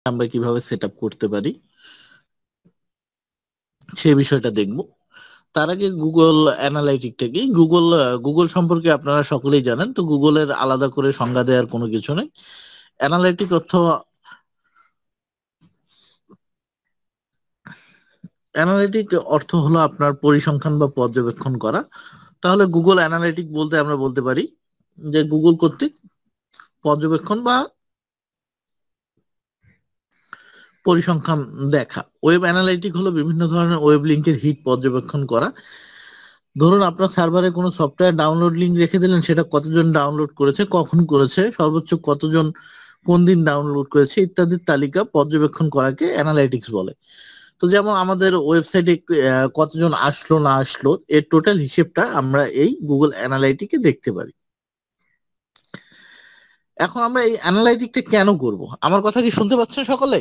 আমরা কিভাবে set up করতে পারি সেই বিষয়টা দেখব। তার আগে গুগল অ্যানালাইটিকটা কি, গুগল সম্পর্কে আপনারা সকলেই জানেন, তো গুগলের আলাদা করে সংজ্ঞা দেওয়ার কোনো কিছু নেই। অ্যানালাইটিক অর্থ হলো আপনার পরিসংখ্যান বা পর্যবেক্ষণ করা। তাহলে গুগল অ্যানালাইটিক বলতে আমরা বলতে পারি যে গুগল কর্তৃক পর্যবেক্ষণ বা পরিসংখ্যান দেখা। ওয়েব অ্যানালাইটিক হলো বিভিন্ন ধরনের ওয়েব লিংকের হিট পর্যবেক্ষণ করা। ধরুন আপনার সার্ভারে কোনো সফটওয়্যার ডাউনলোড লিংক রেখে দিলেন, সেটা কতজন ডাউনলোড করেছে, কখন করেছে, সর্বোচ্চ কতজন কোন দিন ডাউনলোড করেছে ইত্যাদির তালিকা পর্যবেক্ষণ করাকে অ্যানালাইটিক্স বলে। তো যেমন আমাদের ওয়েবসাইটে কতজন আসলো না আসলো এর টোটাল হিসেবটা আমরা এই গুগল অ্যানালাইটিকে দেখতে পারি। এখন আমরা এই অ্যানালাইটিকটা কেন করব? আমার কথা কি শুনতে পাচ্ছেন সকলে?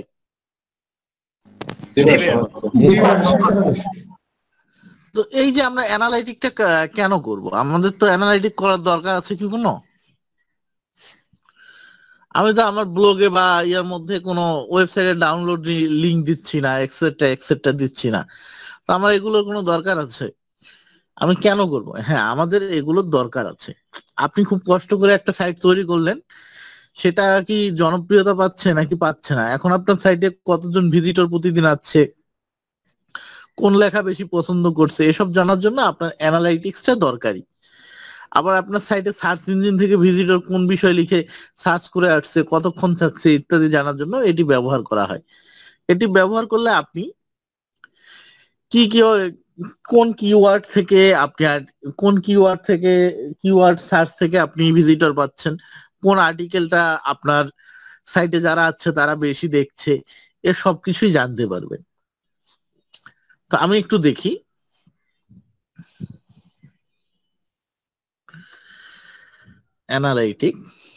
তো এই যে আমরা অ্যানালাইটিকটা কেন করব? আমাদের তো অ্যানালাইটিক করার দরকার আছে কি কোনো? আমি তো আমার ব্লগে বা ইয়ার মধ্যে কোনো ওয়েবসাইটে ডাউনলোড লিংক দিচ্ছি না, এক্সেট্রা এক্সেট্রা দিচ্ছি না। তো আমার এগুলোর কোনো দরকার আছে? আমি কেন করব? হ্যাঁ, আমাদের এগুলোর দরকার আছে। আপনি খুব কষ্ট করে একটা সাইট তৈরি করলেন, সেটা কি জনপ্রিয়তা পাচ্ছে নাকি পাচ্ছে না, এখন আপনার সাইটে কতজন ভিজিটর প্রতিদিন আসছে, কোন লেখা বেশি পছন্দ করছে, এসব জানার জন্য আপনার অ্যানালাইটিক্সটা দরকারি। আবার আপনার সাইটে সার্চ ইঞ্জিন থেকে ভিজিটর কোন বিষয় লিখে সার্চ করে আসছে, কতক্ষণ থাকছে ইত্যাদি জানার জন্য এটি ব্যবহার করা হয়। এটি ব্যবহার করলে আপনি কি কি কোন কিওয়ার্ড থেকে আপনি কোন কিওয়ার্ড সার্চ থেকে আপনি ভিজিটর পাচ্ছেন, কোন আর্টিকেলটা আপনার সাইটে যারা আছে তারা বেশি দেখছে, এ সব কিছুই জানতে পারবেন। তো আমি একটু দেখি অ্যানালাইটিক।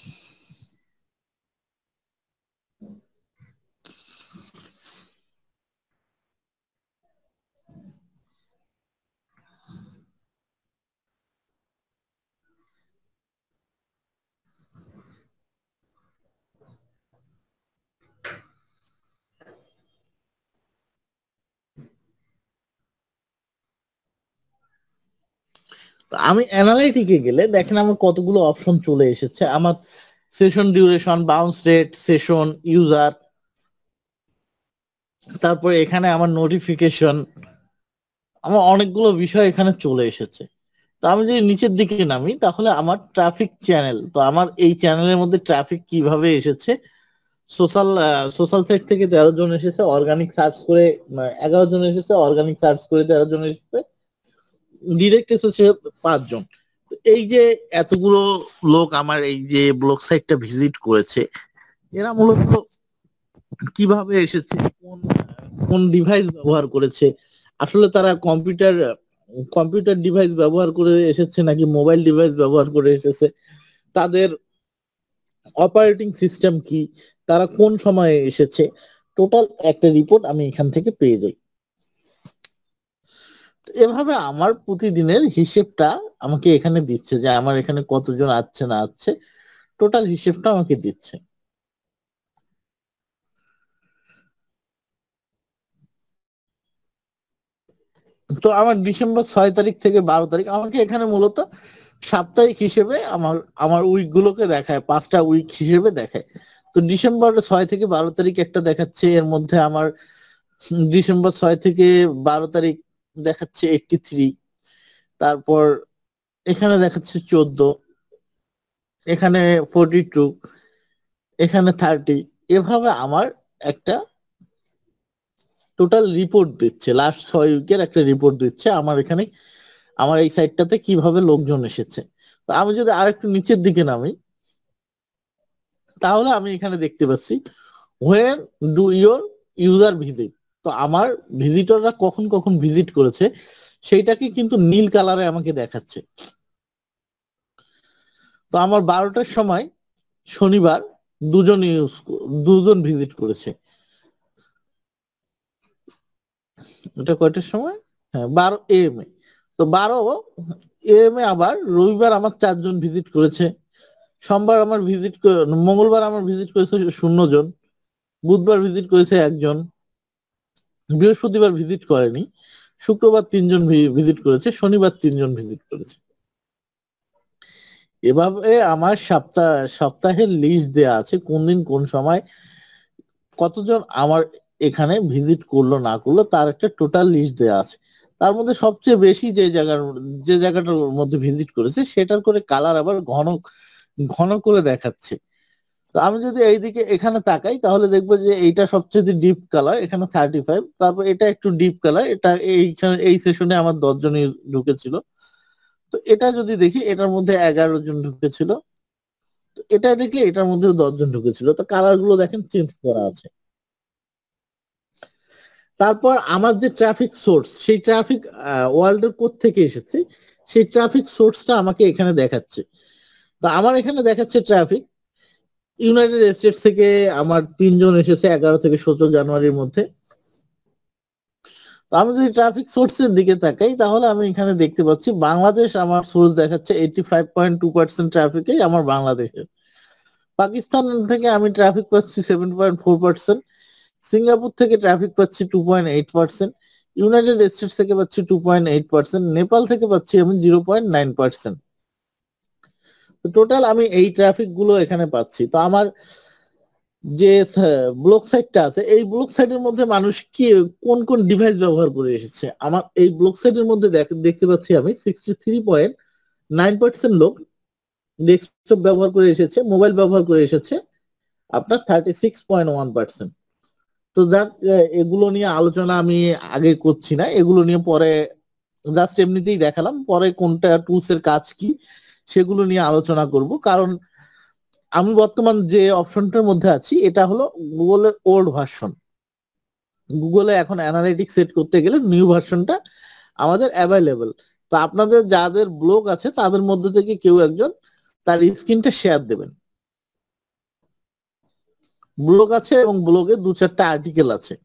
আমি অ্যানালাইটিকে গেলে দেখেন আমার কতগুলো অপশন চলে এসেছে। আমার session duration, bounce rate, session, user, তারপরে এখানে আমার নোটিফিকেশন, আমার অনেকগুলো বিষয় এখানে চলে এসেছে। তো আমি যদি নিচের দিকে নামি তাহলে আমার ট্রাফিক চ্যানেল, তো আমার এই চ্যানেলের মধ্যে ট্রাফিক কিভাবে এসেছে। সোশ্যাল সোশ্যাল সাইট থেকে 13 জন এসেছে, অর্গানিক সার্চ করে 11 জন এসেছে, অর্গানিক সার্চ করে 13 জন এসেছে, ডিরেক্ট এসেছে 5 জন। এই যে এতগুলো লোক আমার এই যে ব্লগ সাইটটা ভিজিট করেছে, এরা মূলত কিভাবে এসেছে, কোন কোন ডিভাইস ব্যবহার করেছে, আসলে তারা কম্পিউটার ডিভাইস ব্যবহার করে এসেছে নাকি মোবাইল ডিভাইস ব্যবহার করে এসেছে, তাদের অপারেটিং সিস্টেম কি, তারা কোন সময়ে এসেছে, টোটাল একটা রিপোর্ট আমি এখান থেকে পেয়ে যাই। এভাবে আমার প্রতিদিনের হিসেবটা আমাকে এখানে দিচ্ছে যে আমার এখানে কতজন আসছে না আসছে, টোটাল হিসেবটা আমাকে দিচ্ছে। তো আমার ডিসেম্বর 6 তারিখ থেকে 12 তারিখ আমাকে এখানে মূলত সাপ্তাহিক হিসেবে আমার আমার উইক গুলোকে দেখায়, 5টা উইক হিসেবে দেখায়। তো ডিসেম্বর 6 থেকে 12 তারিখ একটা দেখাচ্ছে, এর মধ্যে আমার ডিসেম্বর 6 থেকে 12 তারিখ দেখাচ্ছে 83, তারপর এখানে দেখাচ্ছে 14, এখানে 42, এখানে 30। এভাবে আমার একটা টোটাল রিপোর্ট দিচ্ছে, লাস্ট 6 উইকের একটা রিপোর্ট দিচ্ছে আমার এখানে, আমার এই সাইটটাতে কিভাবে লোকজন এসেছে। তো আমি যদি আরেকটু নিচের দিকে নামি তাহলে আমি এখানে দেখতে পাচ্ছি when do your user visit. তো আমার ভিজিটররা কখন কখন ভিজিট করেছে সেইটাকে কিন্তু নীল কালারে আমাকে দেখাচ্ছে। তো আমার 12টার সময় শনিবার দুজন দুজন ভিজিট করেছে। এটা কয়টার সময়? হ্যাঁ, 12 AM এ। তো 12 AM এ আবার রবিবার আমার 4 জন ভিজিট করেছে, সোমবার আমার মঙ্গলবার আমার ভিজিট করেছে 0 জন, বুধবার ভিজিট করেছে একজন, বৃহস্পতিবার ভিজিট করেনি, শুক্রবার 3 জন ভিজিট করেছে, শনিবার 3 জন ভিজিট করেছে। এভাবে আমার সপ্তাহের লিস্ট দেয়া আছে, কোন দিন কোন সময় কতজন আমার এখানে ভিজিট করলো না করলো তার একটা টোটাল লিস্ট দেয়া আছে। তার মধ্যে সবচেয়ে বেশি যে জায়গাটার মধ্যে ভিজিট করেছে সেটার করে কালার আবার ঘন ঘন করে দেখাচ্ছে। তো আমি যদি এইদিকে এখানে তাকাই তাহলে দেখবো যে এইটা সবচেয়ে ডিপ কালার, এখানে 35, তারপর এটা একটু ডিপ কালার, এটা এইখানে এই সেশনে আমার 10 জনই ঢুকেছিল। তো এটা যদি দেখি এটার মধ্যে 11 জন ঢুকেছিল, তো এটা দেখলে এটার মধ্যেও 10 জন ঢুকেছিল। তো কালার গুলো দেখেন চেঞ্জ করা আছে। তারপর আমার যে ট্রাফিক সোর্স, সেই ট্রাফিক ওয়ার্ল্ডের কোথ থেকে এসেছে সেই ট্রাফিক সোর্সটা আমাকে এখানে দেখাচ্ছে। তো আমার এখানে দেখাচ্ছে ট্রাফিক ইউনাইটেড স্টেটস থেকে আমার 3 জন এসেছে 11 থেকে 17 জানুয়ারির মধ্যে। তো আমি যদি ট্রাফিক সোর্সের দিকে তাকাই তাহলে আমি এখানে দেখতে পাচ্ছি বাংলাদেশ আমার সোর্স দেখাচ্ছে 85.2% ট্রাফিকেই আমার বাংলাদেশের। পাকিস্তান থেকে আমি ট্রাফিক পাচ্ছি 7.4%, সিঙ্গাপুর থেকে ট্রাফিক পাচ্ছি 2.8%, ইউনাইটেড স্টেটস থেকে পাচ্ছি 2.8%, নেপাল থেকে পাচ্ছি আমি 0.9%। টোটাল আমি এই ট্রাফিক গুলো এখানে পাচ্ছি। তো আমার যে ব্লক সাইটটা আছে এই ব্লক সাইটের মধ্যে মানুষ কি কোন কোন ডিভাইস ব্যবহার করে এসেছে, আমার এই ব্লক সাইটের মধ্যে দেখতে পাচ্ছি আমি 63.9% লোক ডেস্কটপ ব্যবহার করে এসেছে, মোবাইল ব্যবহার করে এসেছে আপনার 36.1%। তো যাক, এগুলো নিয়ে আলোচনা আমি আগে করছি না, এগুলো নিয়ে পরে জাস্ট এমনিতেই দেখালাম, পরে কোনটা টুলস এর কাজ কি সেগুলো নিয়ে আলোচনা করব। কারণ আমি বর্তমান যে অপশনটার মধ্যে আছি এটা হলো গুগলের ওল্ড ভার্সন। গুগলে এখন অ্যানালিটিক্স সেট করতে গেলে নিউ ভার্সনটা আমাদের অ্যাভেলেবল। তো আপনাদের যাদের ব্লগ আছে তাদের মধ্যে থেকে কেউ একজন তার স্ক্রিনটা শেয়ার দেবেন। ব্লগ আছে এবং ব্লগে 2-4টা আর্টিকেল আছে।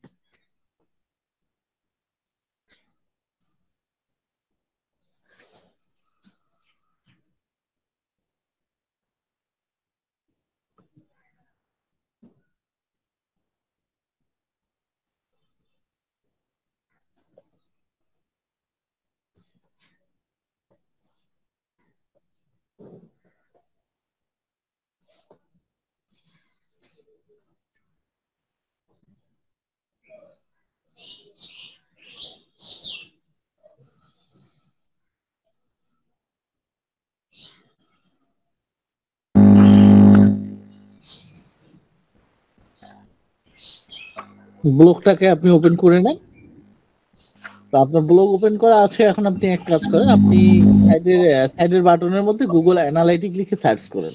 ব্লগটাকে আপনি ওপেন করে নেন। তো আপনার ব্লগ ওপেন করা আছে, এখন আপনি এক কাজ করেন, আপনি সাইডের বাটনের মধ্যে গুগল অ্যানালাইটিক লিখে সার্চ করেন।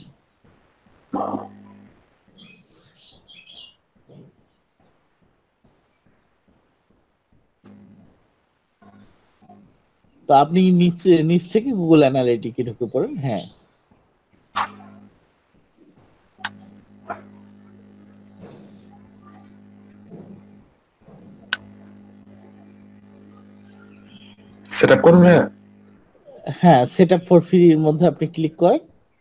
তো আপনি নিচ থেকে গুগল অ্যানালাইটিকে ঢুকে পড়েন। হ্যাঁ, সেটআপ করুন। হ্যাঁ, সেটআপ ফর ফ্রি এর মধ্যে আপনি ক্লিক করেন।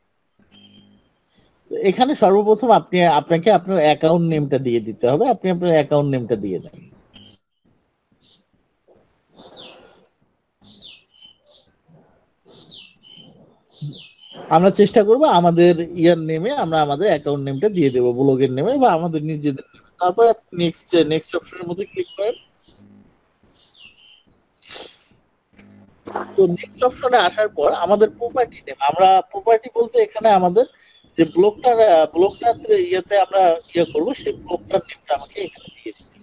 এখানে সর্বপ্রথম আপনাকে আপনার অ্যাকাউন্ট নেমটা দিয়ে দিতে হবে, আপনি আপনার অ্যাকাউন্ট নেমটা দিয়ে দেন। আমরা চেষ্টা করব আমাদের ইয়ার নেমে আমরা আমাদের অ্যাকাউন্ট নেমটা দিয়ে দেবো, ব্লগের নেমে বা আমাদের নিজেদের। তারপর নেক্সট অপশনের মধ্যে ক্লিক করেন। তো নেক্সট অপশনে আসার পর আমাদের প্রপার্টি নেম, আমরা প্রপার্টি বলতে এখানে আমাদের যে ব্লগটার ইয়েতে আমরা ইয়ে করবো সেই ব্লগটার নেমটা আমাকে এখানে দিয়ে দিতে।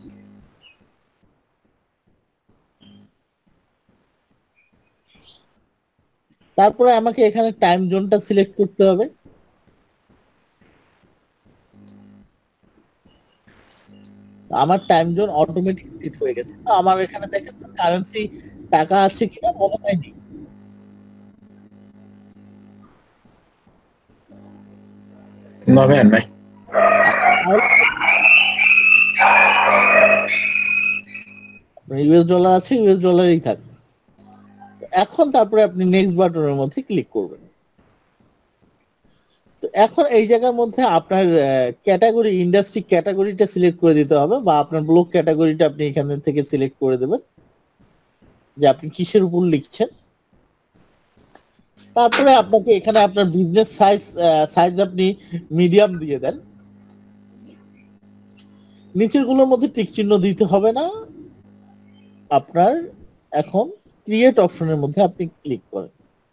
তারপরে আমাকে এখানে টাইম জোনটা সিলেক্ট করতে হবে। আমার টাইম জোন অটোমেটিক সেট হয়ে গেছে। তো আমার এখানে দেখেন কারেন্সি টাকা আছে কিনা মনে হয়নি। No, vean, no. US dollar আছে, ইউএস ডলারই থাকবে। এখন তারপরে আপনি নেক্সট বাটনের মধ্যে ক্লিক করবেন। তো এখন এই জায়গার মধ্যে আপনার ক্যাটাগরি ইন্ডাস্ট্রি ক্যাটাগরিটা সিলেক্ট করে দিতে হবে, বা আপনার ব্লগ ক্যাটাগরিটা আপনি এখান থেকে সিলেক্ট করে দেবেন যে আপনি কিসের উপর লিখছেন। তারপরে আপনাকে এখানে আপনার বিজনেস সাইজ আপনি মিডিয়াম দিয়ে দেন। নিচের গুলোর মধ্যে টিক চিহ্ন দিতে হবে না, আপনার এখন ক্রিয়েট অপশনের মধ্যে আপনি ক্লিক করেন।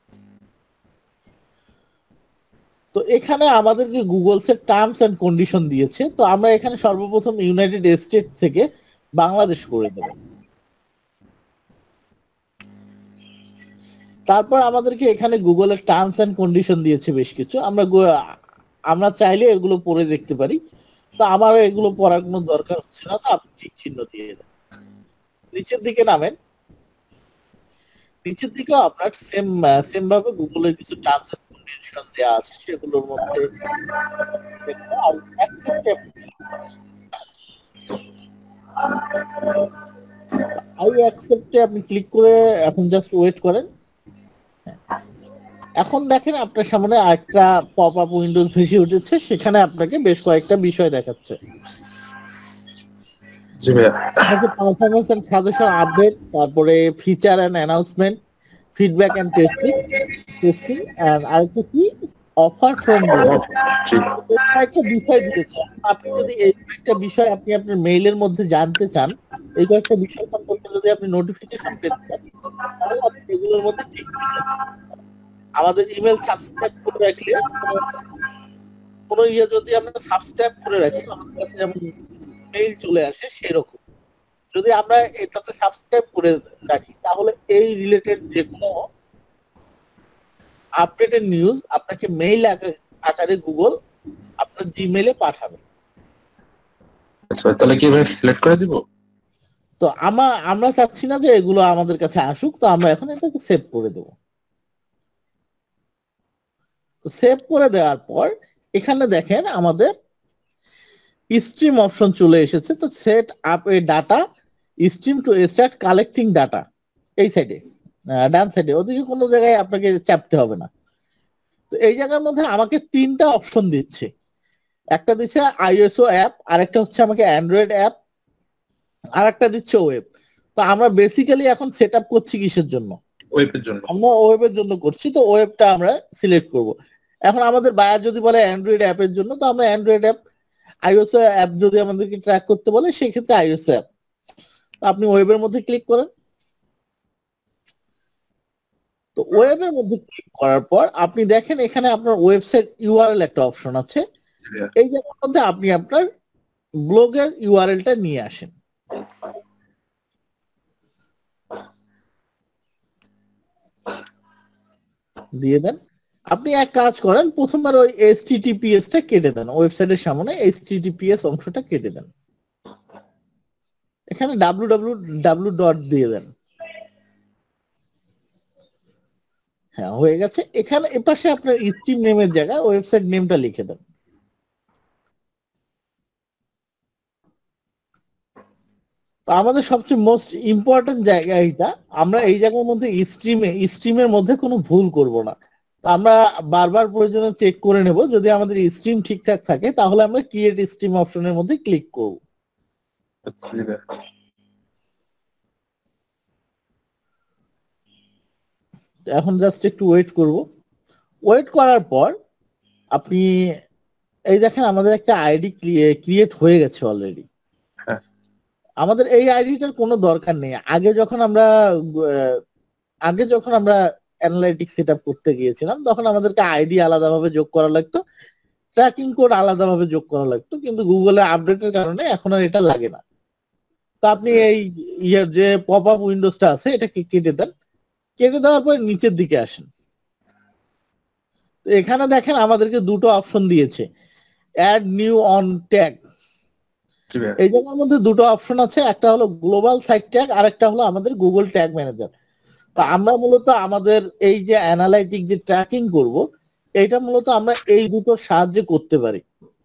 তো এখানে আমাদেরকে গুগলস এর টার্মস এন্ড কন্ডিশন দিয়েছে, তো আমরা এখানে সর্বপ্রথম ইউনাইটেড স্টেট থেকে বাংলাদেশ করে দেব। তারপর আমাদেরকে এখানে গুগলের টার্মস এন্ড কন্ডিশন দিয়েছে বেশ কিছু, আমরা চাইলে এগুলো পড়ে দেখতে পারি। তো আমার এগুলো পড়ার কোনো দরকার হচ্ছে না, তো আপনি ঠিক চিহ্ন দিয়ে দেন। নিচের দিকে নামেন, নিচের দিকে আপনার সেম ভাবে গুগলের কিছু টার্মস এন্ড কন্ডিশন দেওয়া আছে, সেগুলোর মধ্যে আই অ্যাকসেপ্টে আপনি ক্লিক করে এখন জাস্ট ওয়েট করেন। এখন দেখেন আপনার সামনে একটা পপ আপ উইন্ডোজ ভেসে উঠেছে, সেখানে আপনাকে বেশ কয়েকটা বিষয় দেখাচ্ছে। জি ভাইয়া। পারফরমেন্স এন্ড সাজেশন আপডেট, তারপরে feature and announcement, feedback and testing and আরেকটা কি অফার ফ্রম কয়েকটা বিষয় দিয়েছে। আপনি যদি এই কয়েকটা বিষয় আপনি আপনার মেইলের মধ্যে জানতে চান, এই কয়েকটা বিষয় সম্পর্কে যদি আপনি নোটিফিকেশন পেতে চান, তাহলে আপনি এগুলোর মধ্যে আমাদের ইমেল সাবস্ক্রাইব করে রাখলে কোনো যদি আমরা সাবস্ক্রাইব করে রাখি আমাদের কাছে যেমন মেইল চলে আসে, সেরকম যদি আমরা এটাতে সাবস্ক্রাইব করে রাখি তাহলে এই রিলেটেড যে কোনো আপডেটেড নিউজ আপনাকে মেইল আকারে গুগল আপনার জিমেইলে পাঠাবে। আচ্ছা, তাহলে কি ভাই সিলেক্ট করে দিব? তো আমরা চাচ্ছি না যে এগুলো আমাদের কাছে আসুক, তো আমরা এখন এটাকে সেভ করে দেব। তো সেভ করে দেওয়ার পর এখানে দেখেন আমাদের স্ট্রিম অপশন চলে এসেছে। তো set up a data stream to start collecting data, এই সাইডে ডান সাইডে, ওদিকে কোনো জায়গায় আপনাকে চাপতে হবে না। তো এই জায়গার মধ্যে আমাকে তিনটা অপশন দিচ্ছে, একটা দিচ্ছে আইএসও অ্যাপ, আরেকটা হচ্ছে আমাকে অ্যান্ড্রয়েড অ্যাপ, আর একটা দিচ্ছে ওয়েব। তো আমরা বেসিক্যালি এখন সেট আপ করছি কিসের জন্য? ওয়েবের জন্য। আমরা ওয়েবের জন্য করছি, তো ওয়েবটা আমরা সিলেক্ট করব। এখন আমাদের বায়ার যদি বলে অ্যান্ড্রয়েড অ্যাপের জন্য, তো আমরা অ্যান্ড্রয়েড অ্যাপ। আইওএস অ্যাপ যদি আমাদেরকে ট্র্যাক করতে বলে, সেক্ষেত্রে আইওএস অ্যাপ। আপনি ওয়েবের মধ্যে ক্লিক করেন। তো ওয়েবের মধ্যে ক্লিক করার পর আপনি দেখেন এখানে আপনার ওয়েবসাইট ইউআরএল একটা অপশন আছে। এই জায়গার মধ্যে আপনি আপনার ব্লগের ইউআরএলটা নিয়ে আসেন। দিয়ে দেন। আপনি এক কাজ করেন, প্রথমবার ওই এইচটিটিপিএস টা কেটে দেন, ওয়েবসাইটের সামনে এইচটিটিপিএস অংশটা কেটে দেন। এখানে www দিয়ে দেন। হ্যাঁ, হয়ে গেছে। এখানে এপাশে আপনার স্ট্রিম নেমের জায়গায় ওয়েবসাইট নেমটা লিখে দেন। তো আমাদের সবচেয়ে মোস্ট ইম্পর্টেন্ট জায়গা এইটা, আমরা এই জায়গার মধ্যে স্ট্রিমের মধ্যে কোনো ভুল করব না। তো আমরা বারবার প্রয়োজনে চেক করে নেব, যদি আমাদের স্ট্রিম ঠিকঠাক থাকে তাহলে আমরা ক্রিয়েট স্ট্রিম অপশনের মধ্যে ক্লিক করব। এখন জাস্ট একটু ওয়েট করব। ওয়েট করার পর আপনি এই দেখেন আমাদের একটা আইডি ক্রিয়েট হয়ে গেছে অলরেডি। আমাদের এই আইডিটার কোনো দরকার নেই। আগে যখন আমরা অ্যানালাইটিক্স সেট আপ করতে গিয়েছিলাম, তখন আমাদেরকে আইডি আলাদাভাবে যোগ করা লাগতো, ট্র্যাকিং কোড আলাদাভাবে যোগ করা লাগতো, কিন্তু গুগলের আপডেটের কারণে এখন আর এটা লাগে না। তো আপনি এই যে পপ আপ উইন্ডোজটা আছে এটাকে কেটে দেন। কেটে দেওয়ার পর নিচের দিকে আসেন। তো এখানে দেখেন আমাদেরকে দুটো অপশন দিয়েছে, অ্যাড নিউ অন ট্যাগ। এই জায়গার মধ্যে দুটো অপশন আছে, একটা হলো গ্লোবাল সাইট ট্যাগ, আর একটা হলো আমাদের গুগল ট্যাগ ম্যানেজার। তো আমরা মূলত আমাদের এই যে অ্যানালাইটিক যে ট্র্যাকিং করব, এটা মূলত আমরা এই দুটোর সাহায্যে করতে পারি।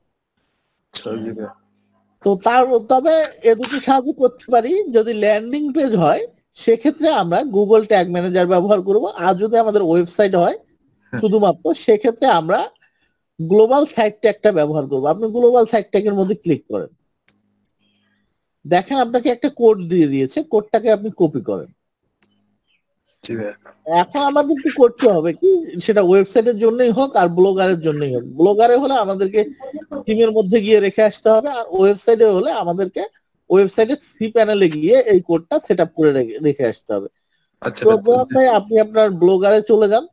তো তবে এ দুটো সাহায্য করতে পারি যদি ল্যান্ডিং পেজ হয়, সেক্ষেত্রে আমরা গুগল ট্যাগ ম্যানেজার ব্যবহার করব। আর যদি আমাদের ওয়েবসাইট হয় শুধুমাত্র, সেক্ষেত্রে আমরা গ্লোবাল সাইট ট্যাগটা ব্যবহার করব। আপনি গ্লোবাল সাইট ট্যাগের মধ্যে ক্লিক করেন, দেখেন আপনাকে একটা কোড দিয়ে দিয়েছে, কোডটাকে আপনি কপি করেন। জি ভাইয়া। এখন আমাদের কি করতে হবে কি, সেটা ওয়েবসাইটের জন্যই হোক আর ব্লগারের জন্যই হোক, ব্লগারে হলে আমাদেরকে টিমের মধ্যে গিয়ে রেখে আসতে হবে, আর ওয়েবসাইটে হলে আমাদেরকে ওয়েবসাইটের সি প্যানেলে গিয়ে এই কোডটা সেট আপ করে রেখে আসতে হবে। আচ্ছা তো ভাই আপনি আপনার ব্লগারে চলে যান,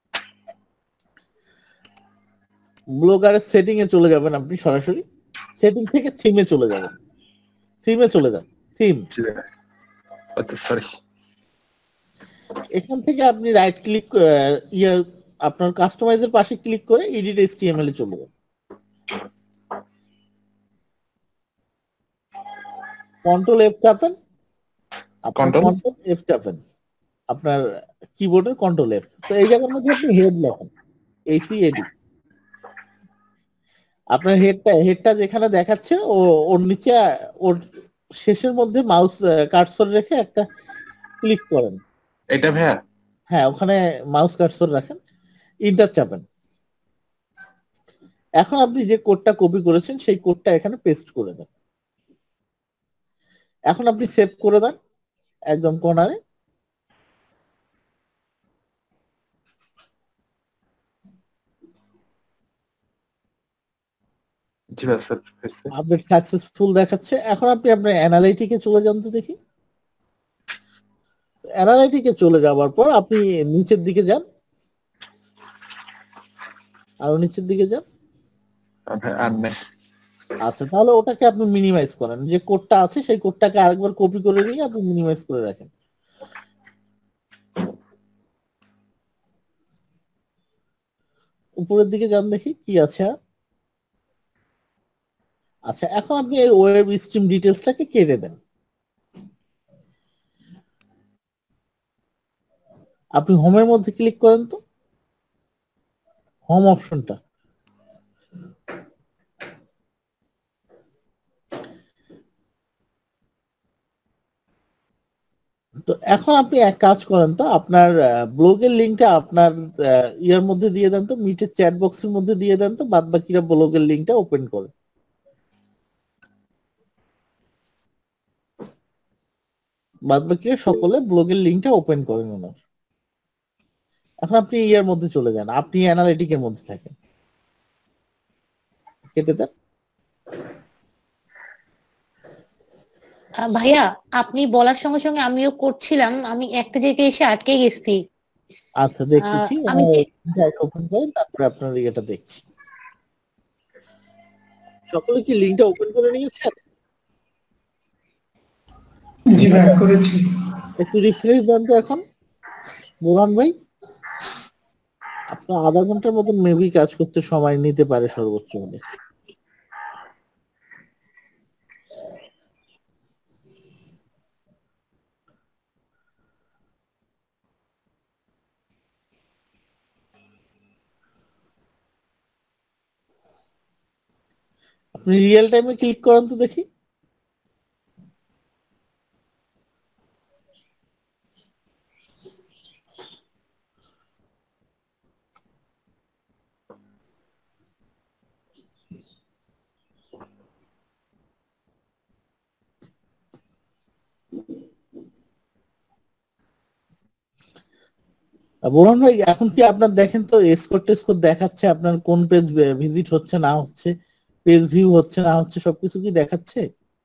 ব্লগারের সেটিং এ চলে যাবেন, আপনি সরাসরি সেটিং থেকে থিমে চলে যাবেন, থিমে চলে যান, থিম। জি ভাইয়া। আচ্ছা সরি। এখান থেকে আপনি রাইট ক্লিক আপনার কাস্টমাইজের পাশে ক্লিক করে এডিট এইচটিএমএল এ চলে যান, কন্ট্রোল এফ চাপেন, আপনার কন্ট্রোল কন্ট্রোল এফ চাপেন, আপনার কিবোর্ডের কন্ট্রোল এফ। তো এই জায়গার মধ্যে আপনি হেড লেখেন, এসিএডি। আপনার হেডটা যেখানে দেখাচ্ছে ওর নিচে, ওর শেষের মধ্যে মাউস কার্সর রেখে একটা ক্লিক করেন। এটা ভাইয়া? হ্যাঁ, ওখানে মাউস কার্সর রাখেন, ইন্টার চাপেন। এখন আপনি যে কোডটা কপি করেছেন সেই কোডটা এখানে পেস্ট করে দেন। এখন আপনি সেভ করে দেন একদম কর্নারে। জি ভাইয়া স্যার হয়েছে। আপডেট সাকসেসফুল দেখাচ্ছে। এখন আপনি আপনার অ্যানালাইটিকে চলে যান তো দেখি। অ্যানালাইটিকে চলে যাওয়ার পর আপনি নিচের দিকে যান, আরো নিচের দিকে যান। ভাই আর নেই। আচ্ছা, তাহলে ওটাকে আপনি মিনিমাইজ করেন, যে কোডটা আছে সেই কোডটাকে আরেকবার কপি করে নিয়ে আপনি মিনিমাইজ করে রাখেন। উপরের দিকে যান দেখি কি আছে। আচ্ছা, এখন আপনি এই ওয়েব স্ট্রিম ডিটেলসটাকে কেটে দেন। আপনি হোমের মধ্যে ক্লিক করেন তো, হোম অপশনটা। তো এখন আপনি এক কাজ করেন তো, আপনার ব্লগের লিঙ্কটা আপনার ইয়ার মধ্যে দিয়ে দেন তো, মিটের চ্যাট বক্সের মধ্যে দিয়ে দেন তো, বাদ বাকিরা ব্লগের লিঙ্কটা ওপেন করে। বাদ বাকিরা সকলে ব্লগের লিঙ্কটা ওপেন করেন ওনার। এখন আপনি ইয়ার মধ্যে চলে যান, আপনি অ্যানালিটিকের মধ্যে থাকেন, কেটে দেন। ভাইয়া, আপনি বলার সঙ্গে সঙ্গে আমিও করছিলাম, আমি একটা জায়গায় এসে আটকে গেছি। আচ্ছা, দেখতেছি। আমি ওপেন করেন, তারপরে আপনার ইয়েটা দেখছি। সকলে কি লিঙ্কটা ওপেন করে নিয়েছেন? জি ভাই করেছি। একটু রিফ্রেশ দেন তো এখন, বোরান ভাই। আপনার আধা ঘন্টার মতন মেবি কাজ করতে সময় নিতে পারে সর্বোচ্চ হলে। আপনি রিয়েল টাইমে ক্লিক করেন তো দেখি। বোরহান ভাই, এখন কি আপনার দেখেন তো স্কোর টেস্কোর দেখাচ্ছে আপনার কোন পেজ ভিজিট হচ্ছে না হচ্ছে, পেজ ভিউ হচ্ছে না হচ্ছে, সবকিছু কি দেখাচ্ছে?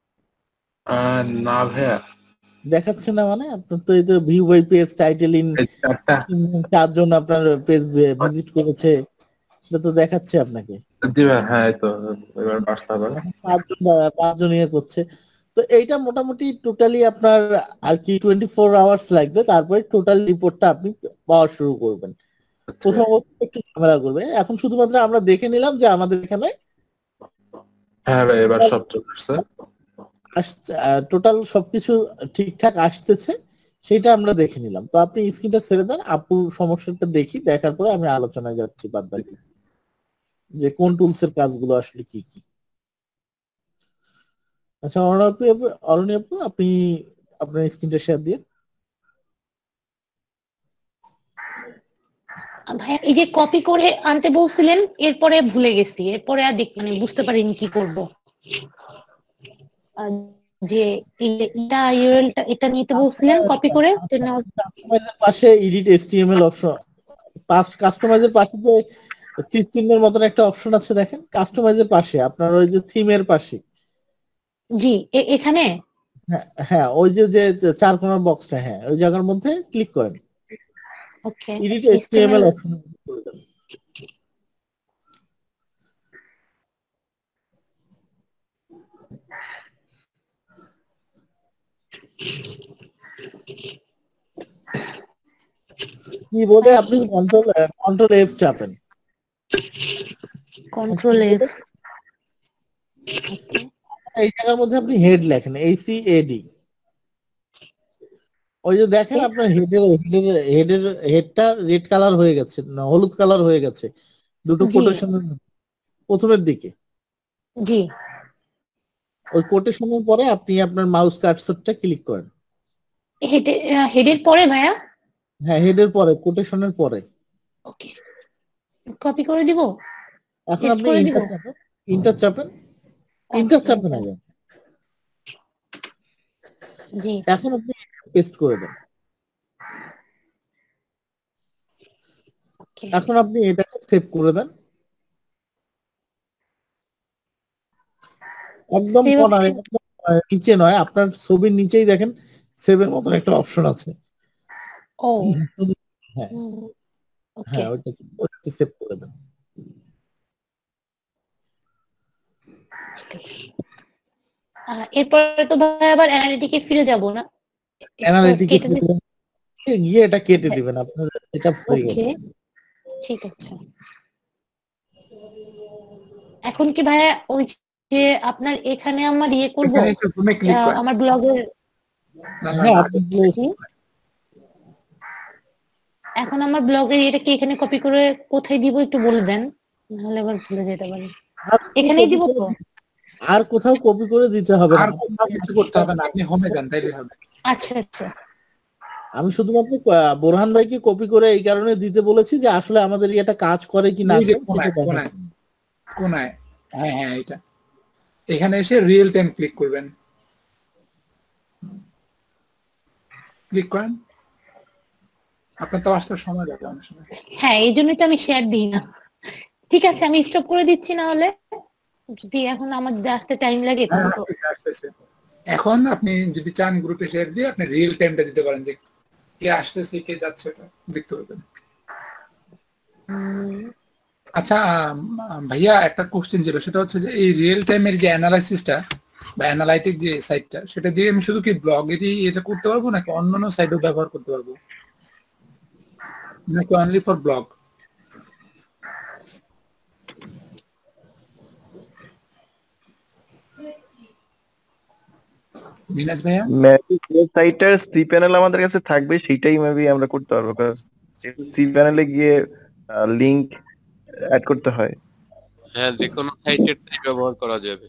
না ভাইয়া। দেখাচ্ছে না মানে আপনার তো এই তো view by page, title in, এই চারটা। 4 জন আপনার পেজ ভিজিট করেছে, সেটা তো দেখাচ্ছে আপনাকে। জি ভাইয়া হ্যাঁ এই তো এবার বাড়ছে আবার। এখন 5 জন ইয়ে করছে। তো এইটা মোটামুটি টোটালি আপনার আর কি 24 আওয়ার্স লাগবে, তারপরে টোটাল রিপোর্টটা আপনি পাওয়া শুরু করবেন। আচ্ছা প্রথম ভাইয়া। অবস্থায় একটু ঝামেলা করবে। এখন শুধুমাত্র আমরা দেখে নিলাম যে আমাদের এখানে হ্যাঁ ভাই এবার সব চলে আসছে। টোটাল সবকিছু ঠিকঠাক আসতেছে, সেটা আমরা দেখে নিলাম। তো আপনি স্ক্রিনটা ছেড়ে দেন, আপুর সমস্যাটা দেখি, দেখার পরে আমি আলোচনায় যাচ্ছি বাদ বাকি, যে কোন টুলস এর কাজগুলো আসলে কি কি। আচ্ছা, অরণ্য আপু, আপনি আপনার স্ক্রিনটা শেয়ার দিয়ে। ভাইয়া এই যে কপি করে আনতে বলছিলেন, এরপরে ভুলে গেছি, এরপরে আর মানে বুঝতে পারিনি কি করব। আর যে এটা ইউআরএলটা এটা নিতে বলছিলেন কপি করে এটা নেওয়ার। কাস্টমাইজের পাশে এডিট এচটিএমএল অপশন, কাস্টমাইজের পাশে যে তীর চিহ্নের মতন একটা অপশন আছে দেখেন, কাস্টমাইজের পাশে আপনার ওই যে থিমের পাশে। জি এখানে। হ্যাঁ হ্যাঁ, ওই যে যে চার কোণার বক্সটা, হ্যাঁ ওই জায়গার মধ্যে ক্লিক করেন, okay edit HTML. HTML option করে দেন। কিবোর্ডে আপনি কন্ট্রোল এফ চাপেন, কন্ট্রোল এফ। ওকে এই জায়গার মধ্যে আপনি হেড লেখেন, ACAD। ওই যে দেখেন আপনার হেডটা রেড কালার হয়ে গেছে, না হলুদ কালার হয়ে গেছে দুটো জি কোটেশনের প্রথমের দিকে। জি। ওই কোটেশনের পরে আপনি আপনার মাউস কার্সরটা ক্লিক করেন। হেডের পরে ভাইয়া। হ্যাঁ, হেডের পরে, কোটেশনের পরে। ওকে কপি করে দিব, এখন পেস্ট আপনি করে দিব। ইন্টার চাপেন, ইন্টার চাপেন, ইন্টার ওকে চাপেন আগে। জি এখন আপনি পেস্ট করে দেন। ওকে। এখন আপনি এটাকে সেভ করে দেন, একদম সেভ কর্নারে, অপশন। একদম নিচে নয়, আপনার ছবির নিচেই দেখেন সেভের মতন একটা অপশন আছে। ও হ্যাঁ ওকে হ্যাঁ, ওইটাতে সেভ করে দেন। ঠিক আছে। এরপরে তো ভাই আবার অ্যানালিটিকে ফিরে যাব না, এটা তো অ্যানালিটিকে কেটে দিন। গিয়ে এটা কেটে দিবেন, আপনার সেটআপ হয়ে গেল। ওকে ঠিক আছে। এখন কি ভাইয়া ওই যে আপনার এখানে আমার ইয়ে করব, এখানে একটু রুমে ক্লিক করেন। আমার ব্লগের। না না হ্যাঁ না, আপনি জি এখন আমার ব্লগের এটা কি এখানে কপি করে কোথায় দিব একটু বলে দেন, নাহলে আবার ভুলে যেতে পারি। আর কোথাও এখানেই কপি দিব করে তো? আর কোথাও কপি করে দিতে হবে না। আর কোথাও কিছু করতে হবে না, আপনি হোমে যান তাইলে হবে। আচ্ছা আচ্ছা আমি শুধুমাত্র বোরহান ভাইকে কপি করে এই কারণে দিতে বলেছি যে আসলে আমাদের এটা কাজ করে কি না ওই যে করে কোনায় সেটা দেখার কোনায় জন্য। কোনায়, হ্যাঁ হ্যাঁ এটা, এখানে এসে রিয়েল টাইম ক্লিক করবেন, ক্লিক করেন। আপনার তো আসতে সময় লাগে অনেক সময়। হ্যাঁ এই জন্যই তো আমি শেয়ার দিই না। ঠিক আছে আমি স্টপ করে দিচ্ছি, না হলে যদি এখন আমার আসতে টাইম লাগে হ্যাঁ তখন তো। আসতেছে, আসতেছে। এখন আপনি যদি চান গ্রুপে শেয়ার দিয়ে আপনি রিয়েল টাইমটা দিতে পারেন, যে কে আসতেছে কে যাচ্ছে এটা দেখতে পারবেন। আচ্ছা ভাইয়া একটা কোশ্চেন ছিল, সেটা হচ্ছে যে এই রিয়েল টাইমের যে অ্যানালাইসিসটা বা অ্যানালাইটিক যে সাইটটা, সেটা দিয়ে আমি শুধু কি ব্লগেরই এটা করতে পারবো নাকি অন্যান্য সাইটও ব্যবহার করতে পারবো, নাকি অনলি ফর ব্লগ? মিনাজ ভাইয়া মেবি যে সাইটের সি প্যানেল আমাদের কাছে থাকবে সেটাই মেবি আমরা করতে পারবো, কারণ সি প্যানেলে গিয়ে লিংক অ্যাড করতে হয়। হ্যাঁ, যে কোনো সাইটের ব্যবহার করা যাবে।